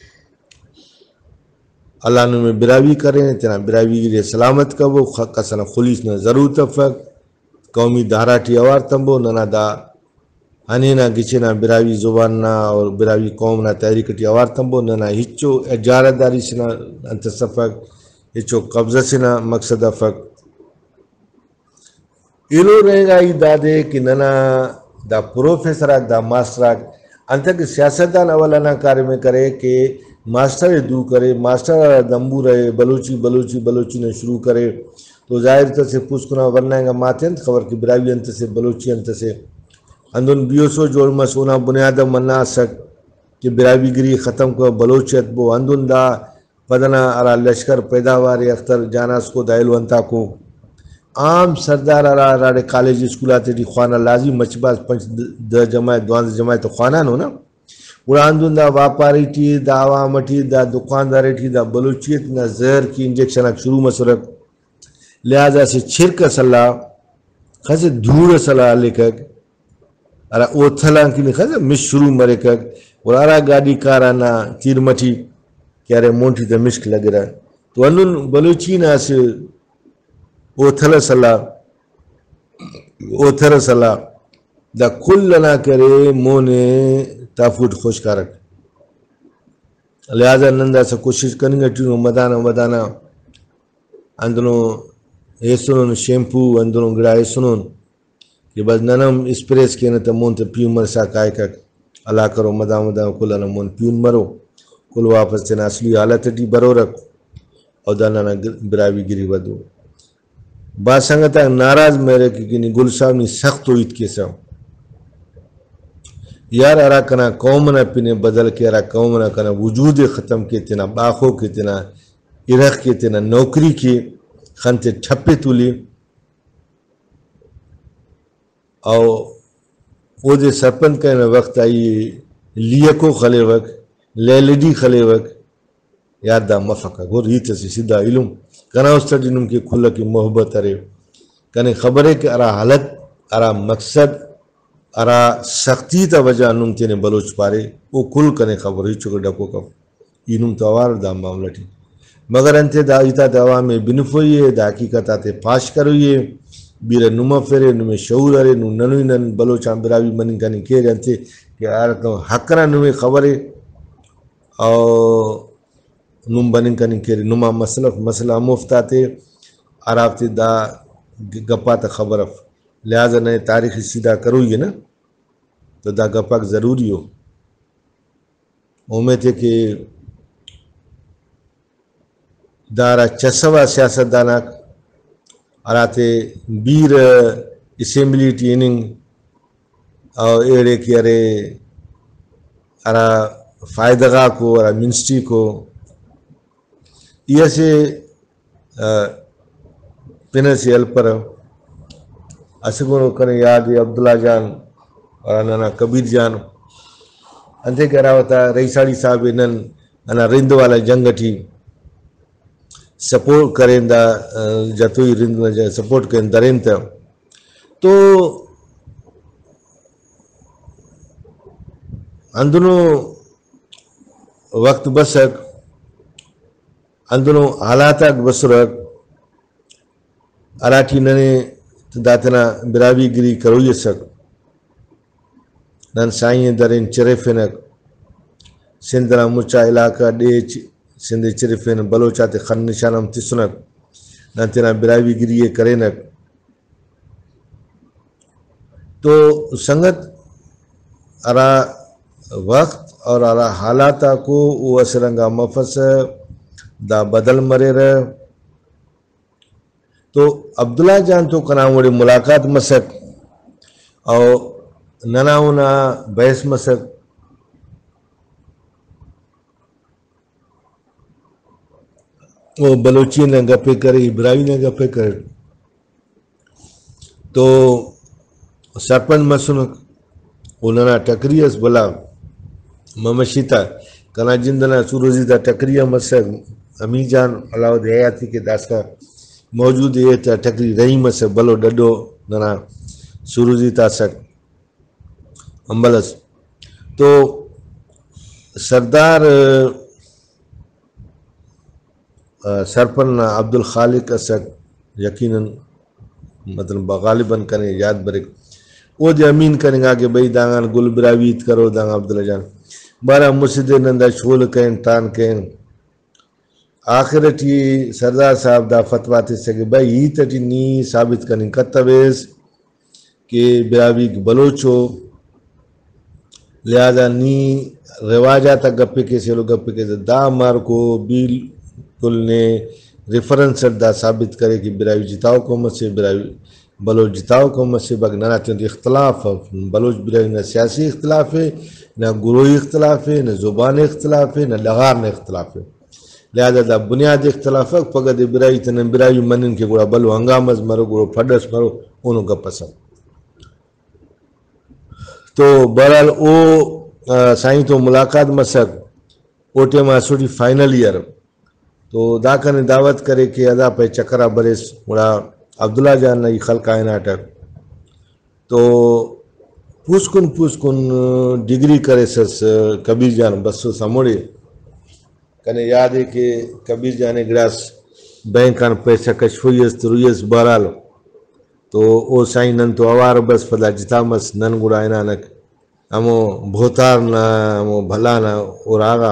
اللہ نے میں براوی کریں تینا براوی گرے سلامت کبو کسنا خلیص نہ ضرور تفق قومی دہراٹی اوار تنبو ننا دا ہنینا گچنا براوی زبان نا اور براوی قوم نا تحریکٹی اوار تنبو ننا ہچو اجارت داری سنا انتصفق ہچو قبضہ سنا مقصد افق ایلو رہے گا ای دادے کہ ننا دا پروفیسر دا ماسٹر انتا کہ سیاستان اولانا کار میں کرے کہ ماسٹر دو کرے ماسٹر دمبو رہے بلوچی نے شروع کرے تو ظاہر تا سے پوچھ کنا ورنائیں گا ماتے انت خبر کی براوی انت سے بلوچی انت سے اندون بیوسو جوڑ مسونا بنیادہ مننا سک کہ براوی گری ختم کو بلوچیت بو اندون دا پدنا ارا لشکر پیداواری اختر جاناس کو دائلو انتا کو عام سردار ارا راڑے کالج اسکولاتے دی خوانا لازی مچباز 5 جماعت 12 جماعت خوانان ہونا وراندون دا واپاری ٹی دا عوام ٹی دا دکانداری ٹی دا بلوچیت نا زہر کی انجیکشن شروع مسورک لہذا سے چھرک صلاح خاصے دھور صلاح لکھک ارا اوتھلان کی لکھا مش شروع مرکک اور آرا گاڑی کارانا تیر مٹی کیا رے مونٹی دا مشک لگ رہا تو انن بلوچین آس او تھل سلا او تھر سلا دا کل لنا کرے مونے تافوٹ خوش کارک لہذا نندا سے کوشش کریں گے ٹینو مدانا اندنوں ایسنون شیمپو اندنوں گڑا ایسنون کہ بس ننم اسپریس کے نتا مون تا پیون مرسا کائے کک اللہ کرو مدانا کل مون پیون مرو کل واپس تینا اصلی حالت ٹی برو رکھ اور دانا براوی گری ودو با سنگتا ناراض میرے کہ گل صاحب نی سخت ہوئی کے سا یار ارا کنا قوم نہ پینے بدل کے ارا قوم نہ کنا وجود ختم کے تینا باخو کے تینا ارخ کے تینا نوکری کی خانتے ٹھپے تولی او او دے سرپنچ کہنے وقت آئی لیکو خلے وقت لیلڈی خلے وقت یاد دا مفقہ گور ریت سے سیدھا علم کنا اس طرح جنم کی کھلا کی محبت ارے کنے خبر ہے کہ ارا حالت ارا مقصد ارا سختی تا وجہ نم تینے بلوچ پارے وہ کل کنے خبر ہی چکر ڈکو کم اینم توار دا معاملہ تھی مگر انتے دا ایتا دوا میں بنفوئیے دا حقیقت آتے پاش کروئیے بیر نمہ فرے نمہ شعور ارے ننوی نن بلوچان براوی منی کنے کہہ انتے کہ آرکا حقنا نمہ خبرے او نم بنن کنے کہہ نمہ مسئلہ مفتاتے عرابتے دا گپات خبرف لہذا نئے تاریخ سیدھا کروئیے نا تو دا گپاک ضروری ہو امید ہے کہ دارا چسوا سیاست داناک اراتے بیر اسمبلی ٹیننگ اور ایڑے کی ارے ارا فائدگاہ کو ارا منسٹری کو یہ سے پنر سے الپر اسگونو کنے یاد عبداللہ جان اور انانا کبیر جان انتے کہہ رہا ہوتا رئیساڑی صاحب انن انا رند والا جنگ تھی سپورٹ کریں دا جاتوئی رند سپورٹ کریں درین تا تو اندنوں وقت بسک اندنوں حالاتک بسرک اراٹھی ننے داتنا براوی گری کروئی سک نن سائیں درین چرفنک سندنا مچا علاقہ ڈیچ سندھ چرفن بلوچات خن نشانم تسنک نن تینا براوی گری کرینک تو سنگت ارا وقت اور ارا حالاتا کو وہ اسرنگا مفس دا بدل مرے رہ تو عبداللہ جان تو کناوڑی ملاقات مسک اور نناونا بحث مسک وہ بلوچی نے گپے کرے براوی نے گپے کرے تو سرپنچ مسنک انہاں ٹکریس بلا ممشیتا کنا جندنا سوروزی دا ٹکریہ مسک امی جان علاوہ حیاتی کے داستا موجود ہے تا ٹکری رہی مسک بلو ڈڈو ننا سوروزی تاسک امبلس تو سردار سرپن عبدالخالق اسک یقیناً مطلب غالباً کریں یاد برک وہ دے امین کریں گا کہ بھئی دانگان گل براویت کرو دانگ عبداللہ جان بارا مسجد نندہ شول کہیں تان کہیں آخرتی سردار صاحب دا فتوہ تھے کہ بھئی ہی تٹی نی ثابت کریں کتبیز کہ براوی بلوچو لہذا نی رواجاتا گپے کے سے لوگ گپے کے سے دا مار کو بیل کل نے ریفرنس دا ثابت کرے کہ براوی جتاؤ قومت سے براوی بلوچ جتاؤ قومت سے بگ نہ چند اختلاف بلوچ براوی نہ سیاسی اختلاف ہے نہ گروہی اختلاف ہے نہ زبان اختلاف ہے نہ لغار نہ اختلاف ہے لہذا دا بنیاد اختلاف ہے پگہ براوی تن براوی منن کے گوڑا بلو ہنگامز مرو گوڑا پھڈس مرو انہوں کا پسند تو بہرحال او سائیں تو ملاقات مسک او ٹیمہ سوٹی فائنل ایئر تو دا کنے دعوت کرے کہ ادا پہ چکرہ برس بڑا عبداللہ جان نئی خلق کائناٹک تو पूछकुन डिग्री करे सस कबीर जान बसो समोड़े कने याद है कि कबीर जाने ग्रास बैंक आन पैसा कशफुयस तुरुयस बरालो तो ओ साई नन तो अवार बस पदा जितामस नन गुड़ा इनानक अमो भोतार ना अमो भला ना और आगा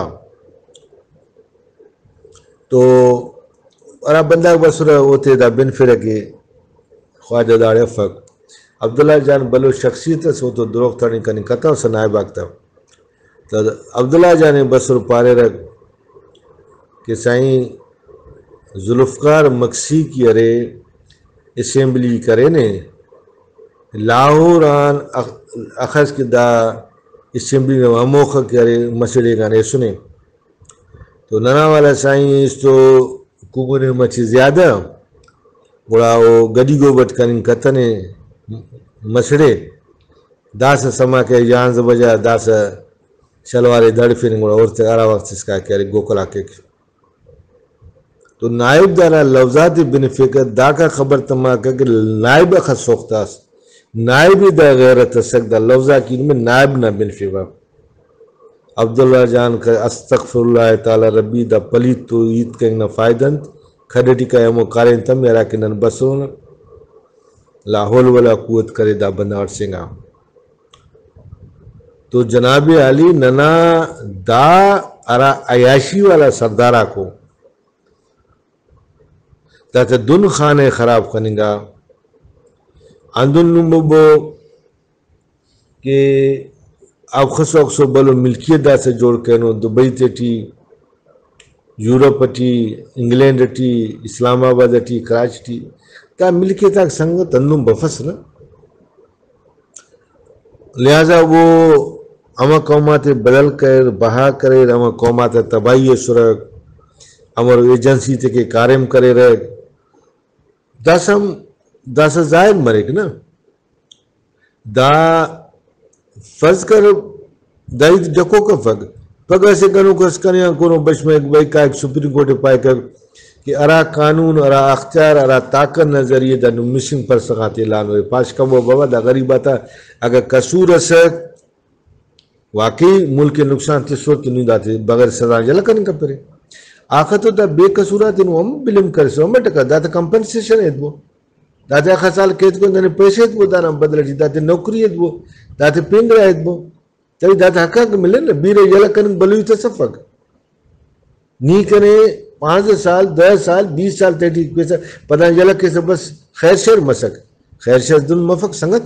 तो अरा बंदा बसुरा होते दा बिन फिर के ख्वाजा दाड़े फक अब्दुल्ला जान बलो शख्सियत सो तो द्रोख तणी कनी कता सनाय बागता तो अब्दुल्ला जाने बसुर पारे रख कि साई जुल्फकार मक्सी की अरे असेंबली करे ने लाहौर आन अखस के दा असेंबली में अमोख करे मसले गाने सुने तो नना वाला साई इस तो कुकुने मची ज्यादा बुरा वो गदी गोबत कनिन कतने मसड़े दास समा के जान बजा दास शलवारे दड़ फिर गुड़ा और आरा वक्त इसका क्या गोकला के तो नायब दारा लफ्जात बिन फिक्र दा का खबर तमा का कि नायब अख सोख्तास नायब दा गैरत सकदा लफ्जा की में नायब ना बिन फिक्र अब्दुल्ला जान का अस्तगफिरुल्लाह ताला रब्बी दा पलीत तो ईद के न फायदंत खडटी का यमो कारें तम यारा के नन बसोन लाहौल वाला कुवत करे दा बंदार सिंगा तो जनाब अली नना दा अरा अयाशी वाला सरदारा को ताते दुन खाने खराब करेंगा आंदोलन नुम्बो के अब खसो अक्सो बलो मिल्कियत दा से जोड़ के नो दुबई टी यूरोप टी इंग्लैंड टी इस्लामाबाद टी कराची टी ता मिल्कियत संग तन्नुम बफस न लिहाजा वो अमा कौमाते बदल कर बहा करे अमा कौमाते तबाही सुरग अमर एजेंसी ते के कार्यम करे रहे दास जाहिर मरेक ना दा फर्ज कर दाई जको का पग ऐसे करो कस करिया कोनो बश में भाई का एक सुप्रीम कोर्ट पाए कर कि अरा कानून अरा अख्तियार अरा ताकत नजरिए दा मिसिंग पर सकाते लान वे पास का वो बाबा दा गरीब आता अगर कसूर है वाकई मुल्क के नुकसान ते सोच नहीं दाते बगैर सजा जला करने का परे आखा तो दा बेकसूरा दिन हम बिलिम कर सो मट का दाते कंपनसेशन है वो दाते आखा साल केत को ने पैसे वो दाना बदल जी दाते नौकरी है वो दाते पिंग रहा है वो तभी दाते हक मिले ना बीरे जला करने बलुई तो सफक नी करे 5 साल 10 साल 20 साल तेटी पैसा पता जला के सब बस खैर शेर मसक खैर शेर दुन मफक संगत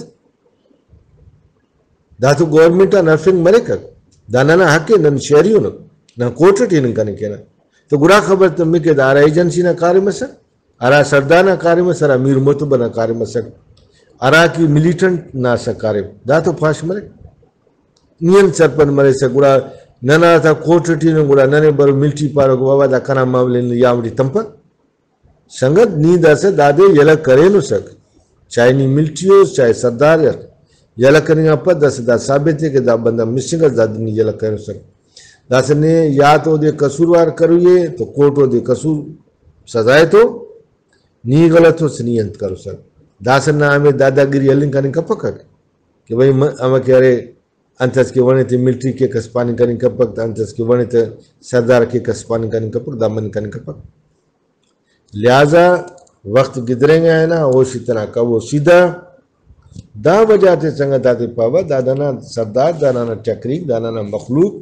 दातु गवर्नमेंट नर्फिंग मरे कर दाना ना हक नन शहरियों ना कोर्ट टीन कने केना तो गुरा खबर तम के दारा एजेंसी ना कार्य मसक अरा सरदाना कार्य में सर अमीर मोतबना कार्य मसक अरा की मिलिटेंट ना सा कार्य दातु फाश मरे नियन सरपन मरे से गुरा नना था कोर्ट टीन गुरा नने बर मिलिट्री पारो को बाबा दा कना मामले यावड़ी तंप संगत नींद से दादे यला करे नु सक चाहे नी मिलिट्री हो चाहे सरदार यला करेंगे पर दस दा साबित है कि दा बंदा मिसिंग दादी नी यला करे सक दास ने या तो दे कसूरवार करिए तो कोर्ट हो दे कसूर सजाए तो नी गलत हो सनियंत करो सक दास ना हमें दादागिरी यलिंग करने का पक्का कि भाई हम कह रहे अंतस के वणे थे मिलिट्री के कसपानी करने का पक अंतस के वणे थे सरदार के कसपानी करने का पक दामन करने का पक लिहाजा वक्त गिदरेंगे है ना वो इसी तरह का वो सीधा दा बजाते संगत आते पावा दादाना सरदार दाना चक्रीक दाना मखलूक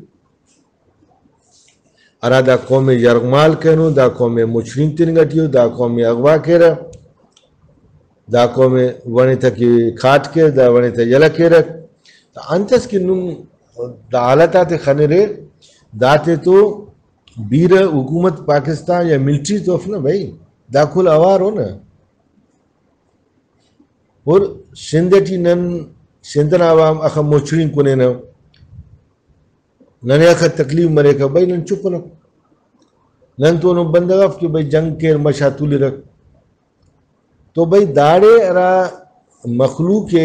अरा दा कौम यरगमाल कहनो दा कौम मुशरिक तिनगटियो दा कौम अगवा केरा दा कौम वणे थकी खाट के दा वणे थे यला केरा अंतस की नुम दा हालत आते खनेरे दाते तो बीर हुकूमत पाकिस्तान या मिलिट्री तो ना भाई दाखुल आवार हो ना और सिंधटी नन सिंधन आवाम अखा मुशरिक कुने ना नने अखा तकलीफ मरे का भाई नन चुप ना नन तो नो बंदगफ कि भाई जंग के मशातुली रख तो भाई दाड़े अरा मखलूक के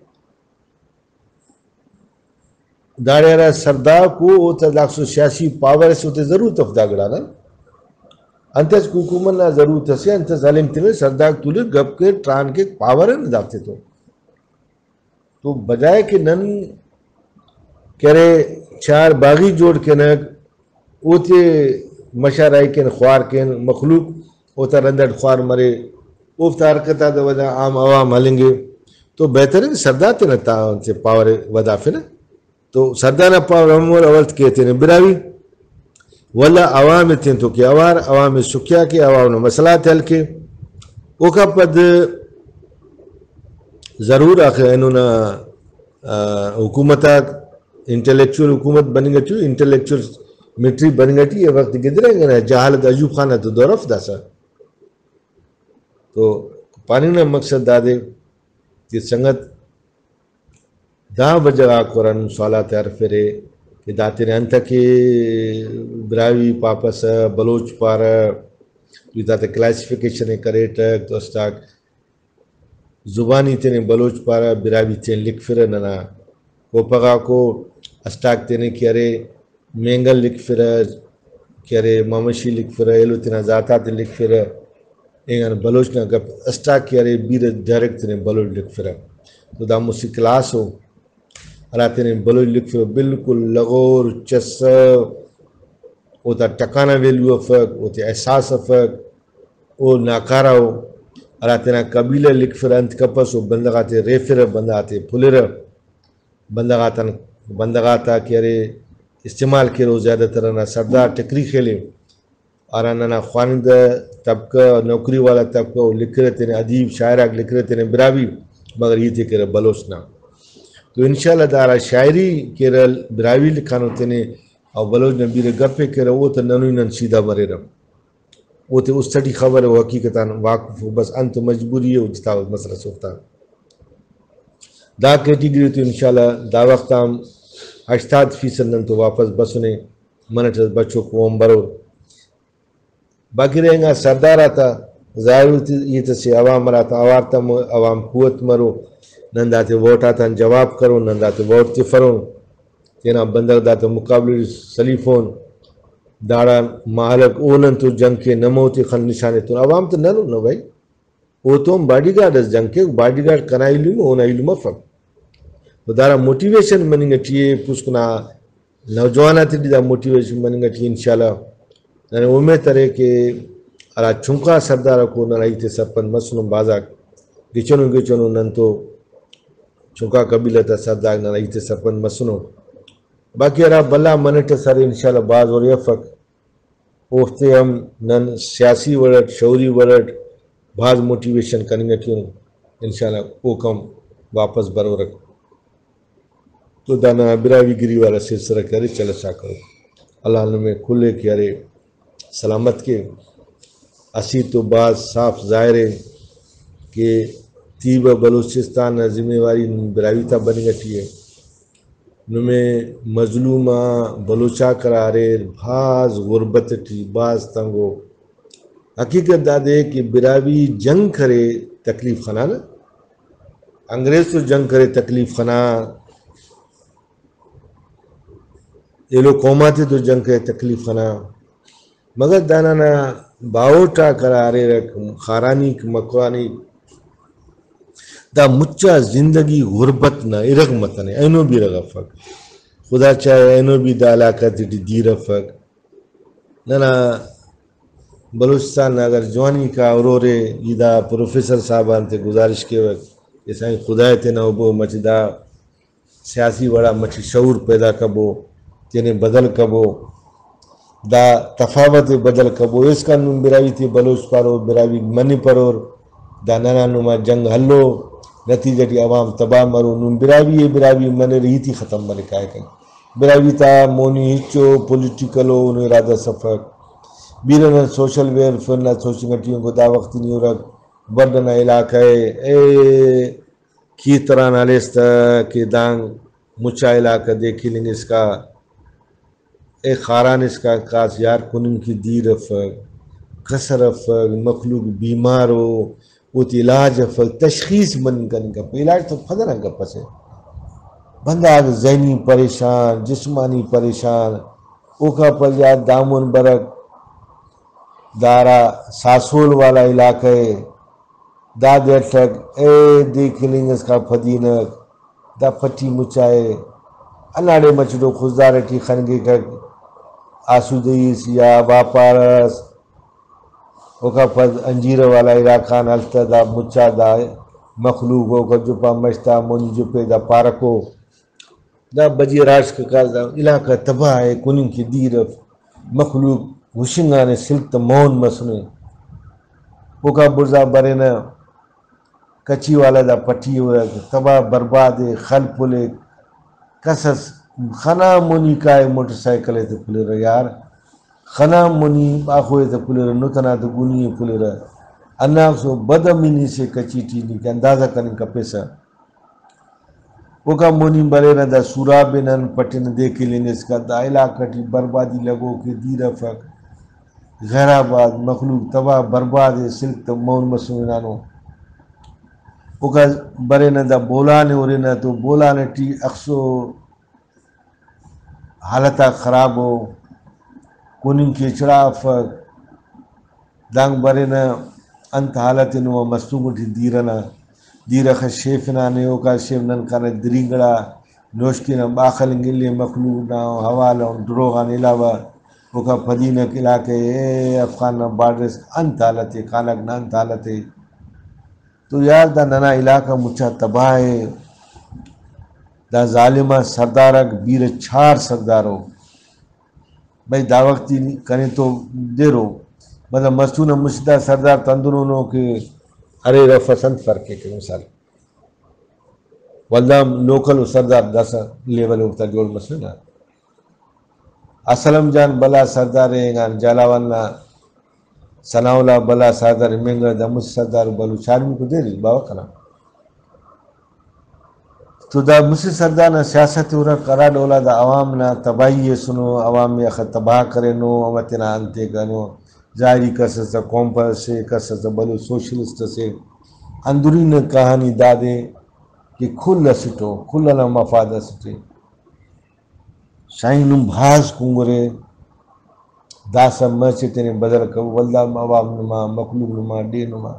दाड़े अरा सरदार को वो तलाक्सो सियासी पावर से होते जरूर तफदागड़ा ना अंतस हुकूमत ना जरूरत है अंतस जालिम तिने सरदार तुले गप के ट्रान के पावर है ना दाते तो تو بجائے کہ نن کرے چار باغی جوڑ کے نگ اوتے مشارائی کے خوار کے مخلوق اوتا رندر خوار مرے اوفتا حرکتا دا ودا عام عوام ہلیں گے تو بہتر ہے کہ سردار تینا تاون سے پاور ودا فینا تو سردار پاور امور اولت کہتے ہیں براوی ولا عوام تین تو کہ عوام سکیا کے عوام مسئلات حل کے اوکا پد ضرور آخر انہوں نے حکومتات انٹلیکچول حکومت بنیں گا چو انٹلیکچول ملٹری بنیں گا چو یہ وقت گدریں گا جہالت ایوب خانہ تو دورف دا سا تو پانی نا مقصد دا دے کہ سنگت دا بجا قرآن سوالات عرفرے کہ داتے نے انتا کہ براوی پاپس بلوچ پارا تو داتے کلاسیفیکیشن کرے ٹک تو استاک زبانی تینے بلوچ پارا براوی تین لکھ فرہ ننا کو پگا کو استاک تینے کیارے مینگل لکھ فرہ کیارے مامشی لکھ فرہ ایلو تینا ذاتات لکھ فرہ اینگان بلوچ نا گپ اسٹاک کیارے بیر ڈائریکٹ تینے بلوچ لکھ فرہ تو دا موسی کلاس ہو اللہ تینے بلوچ لکھ فرہ بالکل لغور چس او تا ٹکانا ویلیو افق او تا احساس افق او ناکارا ہو اللہ تینا قبیلہ لکھ فرہ انت کپس ہو بندگاتے ریفر بندگاتے پھلر بندگاتا کیارے استعمال کرو زیادہ ترنا سردار ٹکری کھیلے اور اننا خواندہ طبقہ نوکری والا طبقہ لکھ رہے تینے ادیب شاعرہ لکھ رہے تینے براوی مگر یہ تھے کہ بلوچنا تو انشاءاللہ دارا شاعری کے براوی لکھانو تینے اور بلوچ نبیر گپے کے رہا وہ تو ننوی نن سیدھا مرے رہا وہ تو اس سٹی خبر ہے وہ حقیقتاً واقف ہو بس انت مجبوری ہے وہ جتا مسئلہ سوکتا دا کیٹیگری تو انشاءاللہ دا وقت ہم 80% نن تو واپس بسنے منٹ بچوں کو امبرو باقی رہیں گا سردار آتا ظاہر یہ تسی عوام راتا آوارتا عوام قوت مرو ننداتے ووٹ آتا جواب کرو ننداتے ووٹ تفرو تینا بندر داتا مقابل سلیفون داڑا محلق اونن تو جنگ کے نموتی خن نشانے تو عوام تو نلو نو بھائی وہ تو ہم باڈی گارڈ اس جنگ کے باڈی گارڈ کنائی لوں اونائی لوں مفق وہ دارا موٹیویشن بنیں گا چیئے پوسکنا نوجوانات دا موٹیویشن بنیں گا چیئے انشاءاللہ ننے امید ترے کہ اللہ چونکا سردارہ کو نرائیتے سپن مسلم بازاک گچنو نن تو چونکا قبیلہ تا سردار نرائیتے سپن مسلم باقی اللہ بلا منٹ سر انشاءاللہ باز اور یفق اوفتے ہم نن سیاسی ورد شعوری ورد بعض موٹیویشن کریں گے کیوں انشاءاللہ وہ کم واپس برو رکھ تو دانا براوی گری والا سلسلہ کرے چل سا کرو اللہ نے کھلے کیارے سلامت کے اسی تو بعض صاف ظاہر ہے کہ تیبہ بلوچستان ذمہ واری براوی تا بنی گٹی ہے نمیں مظلومہ بلوچا کرارے بعض غربت ٹی بعض تنگو حقیقت دادے کہ براوی جنگ کرے تکلیف خانہ نا انگریز تو جنگ کرے تکلیف خانہ یہ لوگ قوماتے تو جنگ کرے تکلیف خانہ مگر دانانا باوٹا کرارے رکھ خارانی مکوانی دا مچا زندگی غربت نا ارغ متنے اینو بھی رغا فک خدا چاہے اینو بھی دا علاقہ تی دیر فک نانا بلوچستان اگر جوانی کا اورورے یہ دا پروفیسر صاحبان تے گزارش کے وقت اس آئیں خدا تے نا وہ مچ دا سیاسی وڑا مچ شعور پیدا کبو تینے بدل کبو دا تفاوت بدل کبو اس کا نم براوی تی بلوچ پارو براوی منی پرور دا نانا نما جنگ حلو نتیجہ تی عوام تباہ مرو نم براوی من رہی تھی ختم من کائے کن براوی تا مونی ہچو پولیٹیکلو انہوں ارادہ سفق بیرن سوشل ویئر فرنا سوشل گٹیوں کو دا وقت نہیں ہو رکھ بردنا علاقہ اے کی طرح نالیستا کہ دانگ مچا علاقہ دیکھی لیں اس کا اے خاران اس کا کاس یار کنن کی دیر افق قصر افق مخلوق بیمار ہو وہ علاج افق تشخیص من کرنے کا علاج تو پھدر ہنگا پسے بندہ آگ ذہنی پریشان جسمانی پریشان اوکا پر یاد دامن برک دارا ساسول والا علاقہ ہے دا دیر تک اے دیکھ لیں اس کا پھدینک دا پٹی مچائے اناڑے مچڑو خزدارٹی خنگے کا آسودیس یا باپارس اوکا پد انجیر والا علاقان التا دا مچا دا مخلوق اوکا جپا مشتا مونی جپے دا پارکو دا بجی راش کا دا علاقہ تباہ ہے کنن کی دیرف مخلوق وشنگانے سلکت مون مسنے اوکا برزا برینا کچی والا دا پٹی ہوا تباہ برباد خل پلے کسس خنا مونی کائے موٹر سائیکل ہے تو پلے رہا یار خنا منی آخوے تا پلر نتنا تا گونی پلر اناک سو بدمینی سے کچی ٹینی کہ اندازہ کرنے کا پیسہ وکا منی بلینا دا سورابنن پٹن دیکھ لینے اس کا دا علاقہ ٹی بربادی لگو کہ دیر فق غیر آباد مخلوق تباہ برباد سلک تا مون مسونانو وکا بلینا دا بولانے ورینا تو بولانے ٹی اکسو حالتا خراب ہو کنن کی چڑاف دانگ برینا انت حالتنو مستوگٹی دیرنا دیرخ شیفنا نیوکا شیفنن کانا درینگڑا نوشکینا باخلنگلی مخلوقنا حوالا دروغان علاوہ وکا پدینک علاقے افغان بارڈرس انت حالتے کانکنا انت حالتے تو یار دا ننا علاقہ مچا تباہ ہے دا ظالمہ سردارک بیر چھار سردارو بھائی دا وقتی کریں تو دیرو مطلب مستون مشدہ سردار تندرونوں کے ارے رفسند فرق ہے کہ مثال والدہ لوکل سردار داسا لیول ہوتا جوڑ مسئلہ اسلم جان بلا سردار انگان جالاوانا سناولا بلا سردار منگا دا مس سردار بلو چارمی کو دے رہی باوا کنا تو دا مسی سردانا سیاست ہو رہا قرار ڈولا دا عوام نا تباہی سنو عوام یا خط تباہ کرے نو امتنا انتے گنو ظاہری کسس دا کومپر سے کسس دا بلو سوشلسٹ سے اندرین کہانی دادے کہ کھل سٹو کھلنا مفادہ سٹے شاہین نم بھاز کنگرے دا سب مرچے تینے بدل کب والدہ عوام نما مخلوق نما دے نما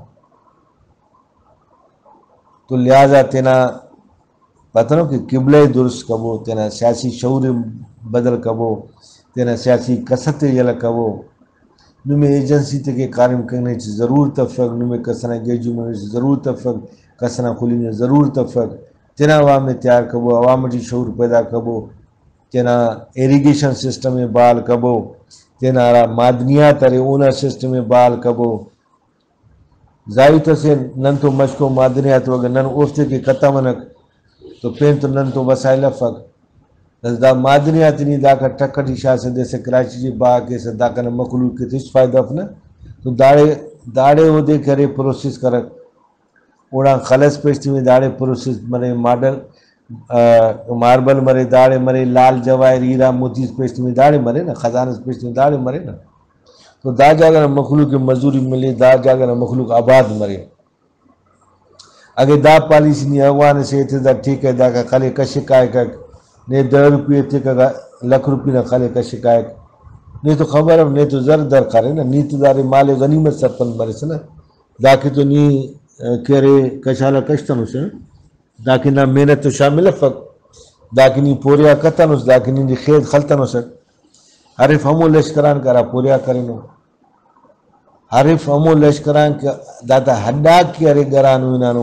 تو لہذا تینا پتہ نو کہ قبلہ درست کبو تینا سیاسی شعور بدل کبو تینا سیاسی کسط یلا کبو نمی ایجنسی تک کارم کرنے چی ضرور تفرق نمی کسنا گیجو منی چی ضرور تفرق کسنا کھولین ضرور تفرق تینا عوام میں تیار کبو عوام جی شعور پیدا کبو تینا ایریگیشن سسٹم میں بال کبو تینا معدنیات ارے اونا سسٹم میں بال کبو ظاہر سے نن تو مشکو معدنیات وگر نن اوفتے کے قطع منک تو پین تو نن تو وسائل فق دا معدنیات نہیں دا کا ٹکٹی شاہ سے دے سے کراچی جی با کے سے دا کا مخلوق کے تیس فائدہ اپنا تو داڑے وہ دے کرے پروسیس کرک اوڑا خلص پیشتی میں داڑے پروسیس مرے ماڈل ماربل مرے داڑے مرے لال جواہر ہیرا موتیز پیشتی میں داڑے مرے نا خزانس پیشتی میں داڑے مرے نا تو دا جاگر مخلوق مزوری ملے دا جاگر مخلوق آباد مرے اگر دا پالیسی نہیں اغوان سے دا ٹھیک ہے دا کا خالے کا شکایت نے 10 روپیے تھے کا لاکھ روپی نہ خالے کا شکایت نہیں تو خبر اب نہیں تو زر در کرے نا نہیں تو دار مال غنیمت سرپن مرے سے نا دا کی تو نہیں کرے کشالا کشتن اسے دا کی نہ محنت تو شامل فق دا کی نہیں پوریا قطن اس دا کی نہیں خید خلطن اسے حریف ہمو لشکران کرا پوریا کرنو حریف ہمو لشکران کا دا حداک کی ارے گرانو انانو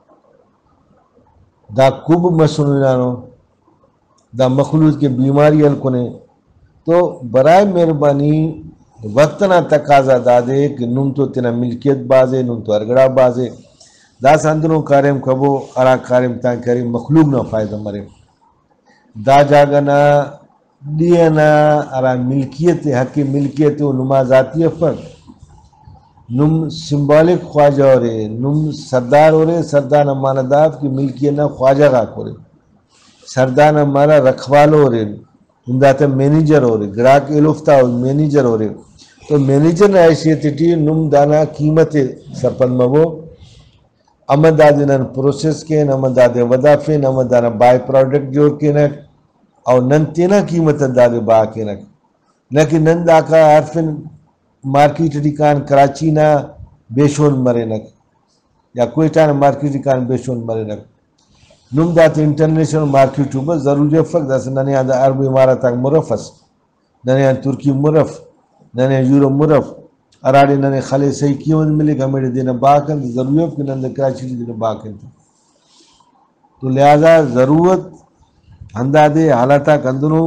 دا کب مسنو دا مخلوط کے بیماری الکنے تو برائے مہربانی وقتنا تقاضا دادے کہ نم تو تینا ملکیت بازے نم تو ارگڑا بازے دا ساندنوں کاریم کبو ارا کاریم تاں کریم مخلوق نہ فائدہ مرے دا جاگنا دینا ارا ملکیت حق ملکیت و نما ذاتی فرق نم سمبولک خواجہ ہو رہے نم سردار ہو رہے سردار مانداف کی ملکیت نہ خواجہ کا کرے سردار ہمارا رکھوالو ہو رہے نمداتا مینیجر ہو رہے گراک الفتا ہو مینیجر ہو رہے تو مینیجر نہ حیثیت ٹی نم دانا قیمت سرپن مبو امد دادنن پروسیس کے امد دادے ودافین امد دانا بائی پروڈکٹ جوڑ کے نک اور نن تینا قیمت دادے با کے نک لیکن نن دا کا عرفن مارکیٹ ڈیکان کراچی نا بیشون مرے نک یا کوئٹا نا مارکیٹ ڈیکان بیشون مرے نک نم دات انٹرنیشنل مارکیٹ بس ضروری فق دس ننے دا عرب امارات مرفس ننے ترکی مرف ننے یورو مرف اراڑے ننے خلے صحیح کیون ملے گا میرے دینا باکن ضروری کہ ننے کراچی دینا باکن تو لہذا ضرورت ہندا دے حالاتہ کندنو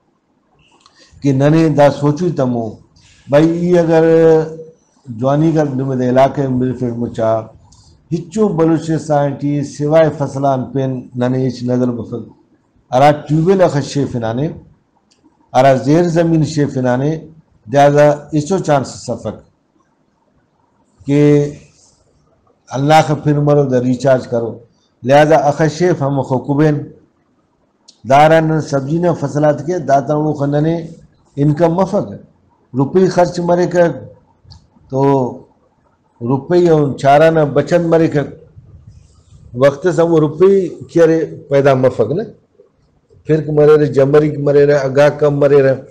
کہ ننے دا سوچی تمو بھائی یہ اگر جوانی کا نمد علاقے ملفیڈ مچا ہچو بلوچستان ٹی سوائے فصلان پین ننے اچ نظر بفل ارا ٹیوبل اخ شیفنانے ارا زیر زمین شیفنانے لہذا اسو چانس سفک کہ اللہ کا پھر مرو دا ریچارج کرو لہذا اخ شیف ہم خوکوبین داران سبزینا فصلات کے داتا وہ خننے انکم مفق روپی خرچ مرے کر تو روپی اور چارانہ بچت مرے کر وقت سے وہ روپی کیا رے پیدا مفق نا پھر مرے رہے جمری مرے رہے اگاہ کم مرے رہے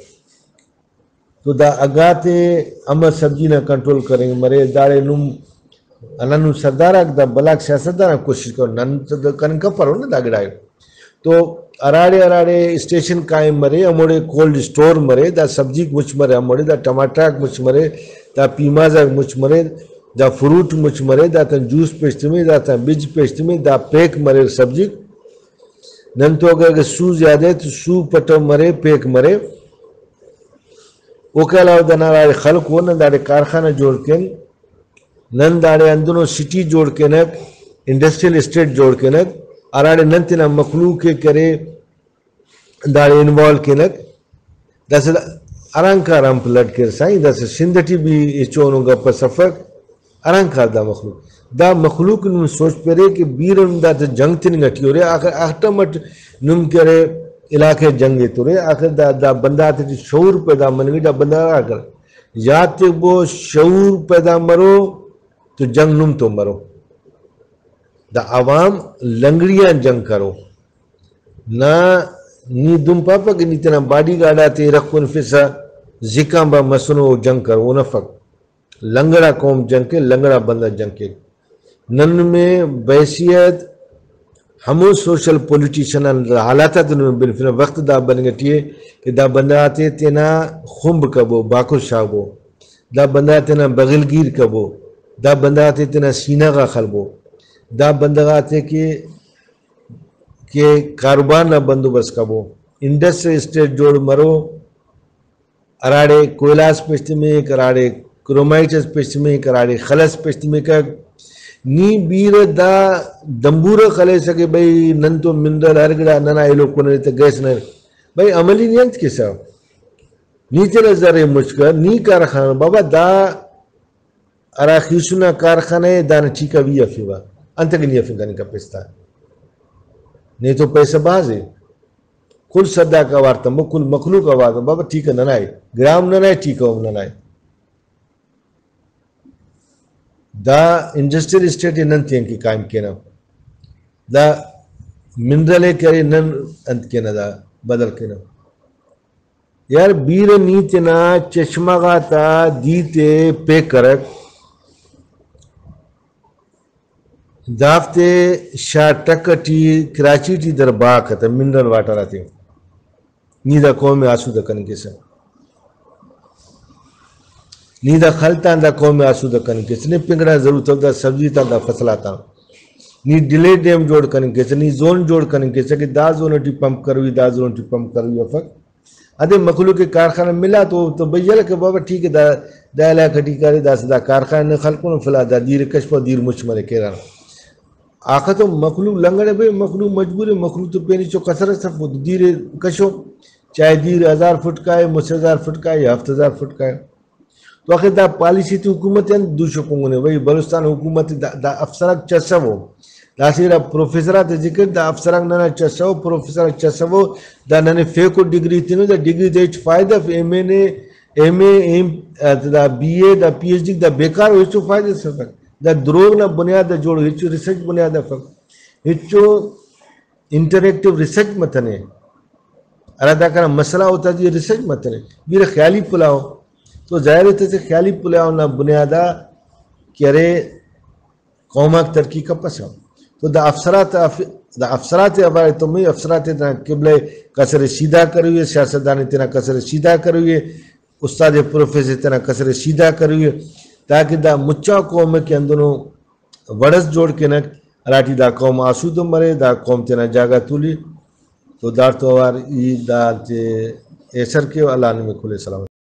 تو دا اگاہ تے اما سبزی نہ کنٹرول کریں مرے داڑے نم انہوں سردارہ دا بلاک سیاستدارہ کوشش کرو نن کن کپر ہو نا دا گڑائے تو اراڑے اسٹیشن قائم مرے اموڑے کولڈ سٹور مرے دا سبزی مچ مرے اموڑے دا ٹماٹر مچ مرے دا پیمازا مچ مرے دا فروٹ مچ مرے دا تا جوس پیشت میں دا تا بیج پیشت میں دا پیک مرے سبزی نن تو اگر سو زیادہ تو سو پٹو مرے پیک مرے وہ کہ علاوہ دا نارے خلق ہو نن دارے کارخانہ جوڑ کے نن دارے اندنوں سٹی جوڑ کے نک انڈسٹریل اسٹیٹ جوڑ کے نک اراڑے ننتنا مخلوق کے کرے داڑے انوال کے نک دس ارانکار ہم پلٹ کے رسائیں دس سندھٹی بھی اچونوں گا پر سفق ارانکار دا مخلوق نم سوچ پہ رہے کہ بیرن دا تا جنگ تن گٹی ہو رہے آخر احتمت نم کرے علاقے جنگی تو رہے آخر دا بندہ تا شعور پیدا منگی دا بندہ رہا کر یا تے وہ شعور پیدا مرو تو جنگ نم تو مرو دا عوام لنگڑیاں جنگ کرو نہ نی دم پاپا کہ نیتنا باڈی گارڈ آتے رکھون فیسا ذکاں با مسنو جنگ کرو نفق لنگڑا قوم جنگ کے لنگڑا بندہ جنگ کے نن میں بحثیت ہمو سوشل پولیٹیشن حالاتہ تنو بلفنا وقت دا بنگٹیے کہ دا بندہ آتے تینا خمب کبو باکو شاہبو دا بندہ تینا بغلگیر کبو دا بندہ آتے تینا سینہ غا خلبو دا بندہ آتے کہ کاروبار نہ بندوبست کبو انڈسٹری اسٹیٹ جوڑ مرو اراڑے کوئلاس پشت میں کراڑے کرومائٹس پشت میں کراڑے خلص پشت میں کر نی بیر دا دمبور خلے سکے بھئی نن تو منرل ہرگڑا ننا ایلو کنے تا گیس نر بھئی عملی نیت کسا نی تیرا ذرے مچکر نی کارخانہ بابا دا اراخیسونا کارخانہ دانا چیکا وی افیوا انتک نہیں افیدانی کا پیستا نہیں تو پیسہ باز ہے کل صدا کا وارتم کل مخلوق کا وارتم بابا ٹھیک ہے ننائے گرام ننائے ٹھیک ہے ننائے دا انڈسٹریل اسٹیٹ ننتی ہیں کی قائم کینا دا منرلے کرے نن انت کینا دا بدل کینا یار بیر نیتنا چشمہ غاتا دیتے پے کرک دافتے شاہ ٹکٹی کراچی ٹی در باق ہے منرل واٹر آتے ہیں نیدہ قوم آسودہ کنکے سے نیدہ خلطان دا قوم آسودہ کنکے سے نی پنگڑا ضرورت ہوتا سبزی تا دا فصلاتا نی ڈیلے ڈیم جوڑ کنکے سے نی زون جوڑ کنکے سے کہ دا زون ٹی پمپ کروی دا زون ٹی پمپ کروی افق ادھے مخلوق کے کارخانہ ملا تو بیل کہ بابا ٹھیک ہے دا علاقہ ٹی کاری دا سدا کارخانہ خلقوں فلا دا دیر کشپا دیر مچ مرے کہرانا آخر تو مخلوق لنگڑے بھئی مخلوق مجبور ہے مخلوق تو پینی چو کسر صف دیر کشو چاہے دیر 1000 فٹ کا ہے مجھ 1000 فٹ کا ہے یا 7000 فٹ کا ہے تو آخر دا پالیسی تی حکومت ہے دو شکونگنے بھئی بلوستان حکومت دا افسرک چسا ہو دا سیرہ پروفیسرات ذکر دا افسرک نانا چسا ہو پروفیسرک چسا ہو دا نانے فیکو ڈگری تینو دا ڈگری دیچ فائدہ ایم اے دا بی اے دا پی ایچ ڈی دا بیکار ہوئی چو فائدہ سفر دا دروغ نہ بنیاد جوڑو ہچو ریسرچ بنیاد فق ہچو انٹریکٹیو ریسرچ متنے ارادہ کرنا مسئلہ ہوتا ہے ریسرچ متنے میرے خیالی پلاؤ تو ظاہر ہوتا ہے خیالی پلاؤ نہ بنیادہ کہ ارے قومک ترقی کا پسا تو دا افسرات ابائے تو میں افسرات تینا قبلے کسر سیدھا کروئے سیاستدانی تینا کسر سیدھا کروئے استاد پروفیسر تینا کسر سیدھا کروئے تاکہ دا مچا قوم کے اندروں وڑس جوڑ کے نک اراٹی دا قوم آسود مرے دا قوم تینا جاگا تولی تو دار تو آوار ای دا ایسر کے اللہ نے میں کھلے سلام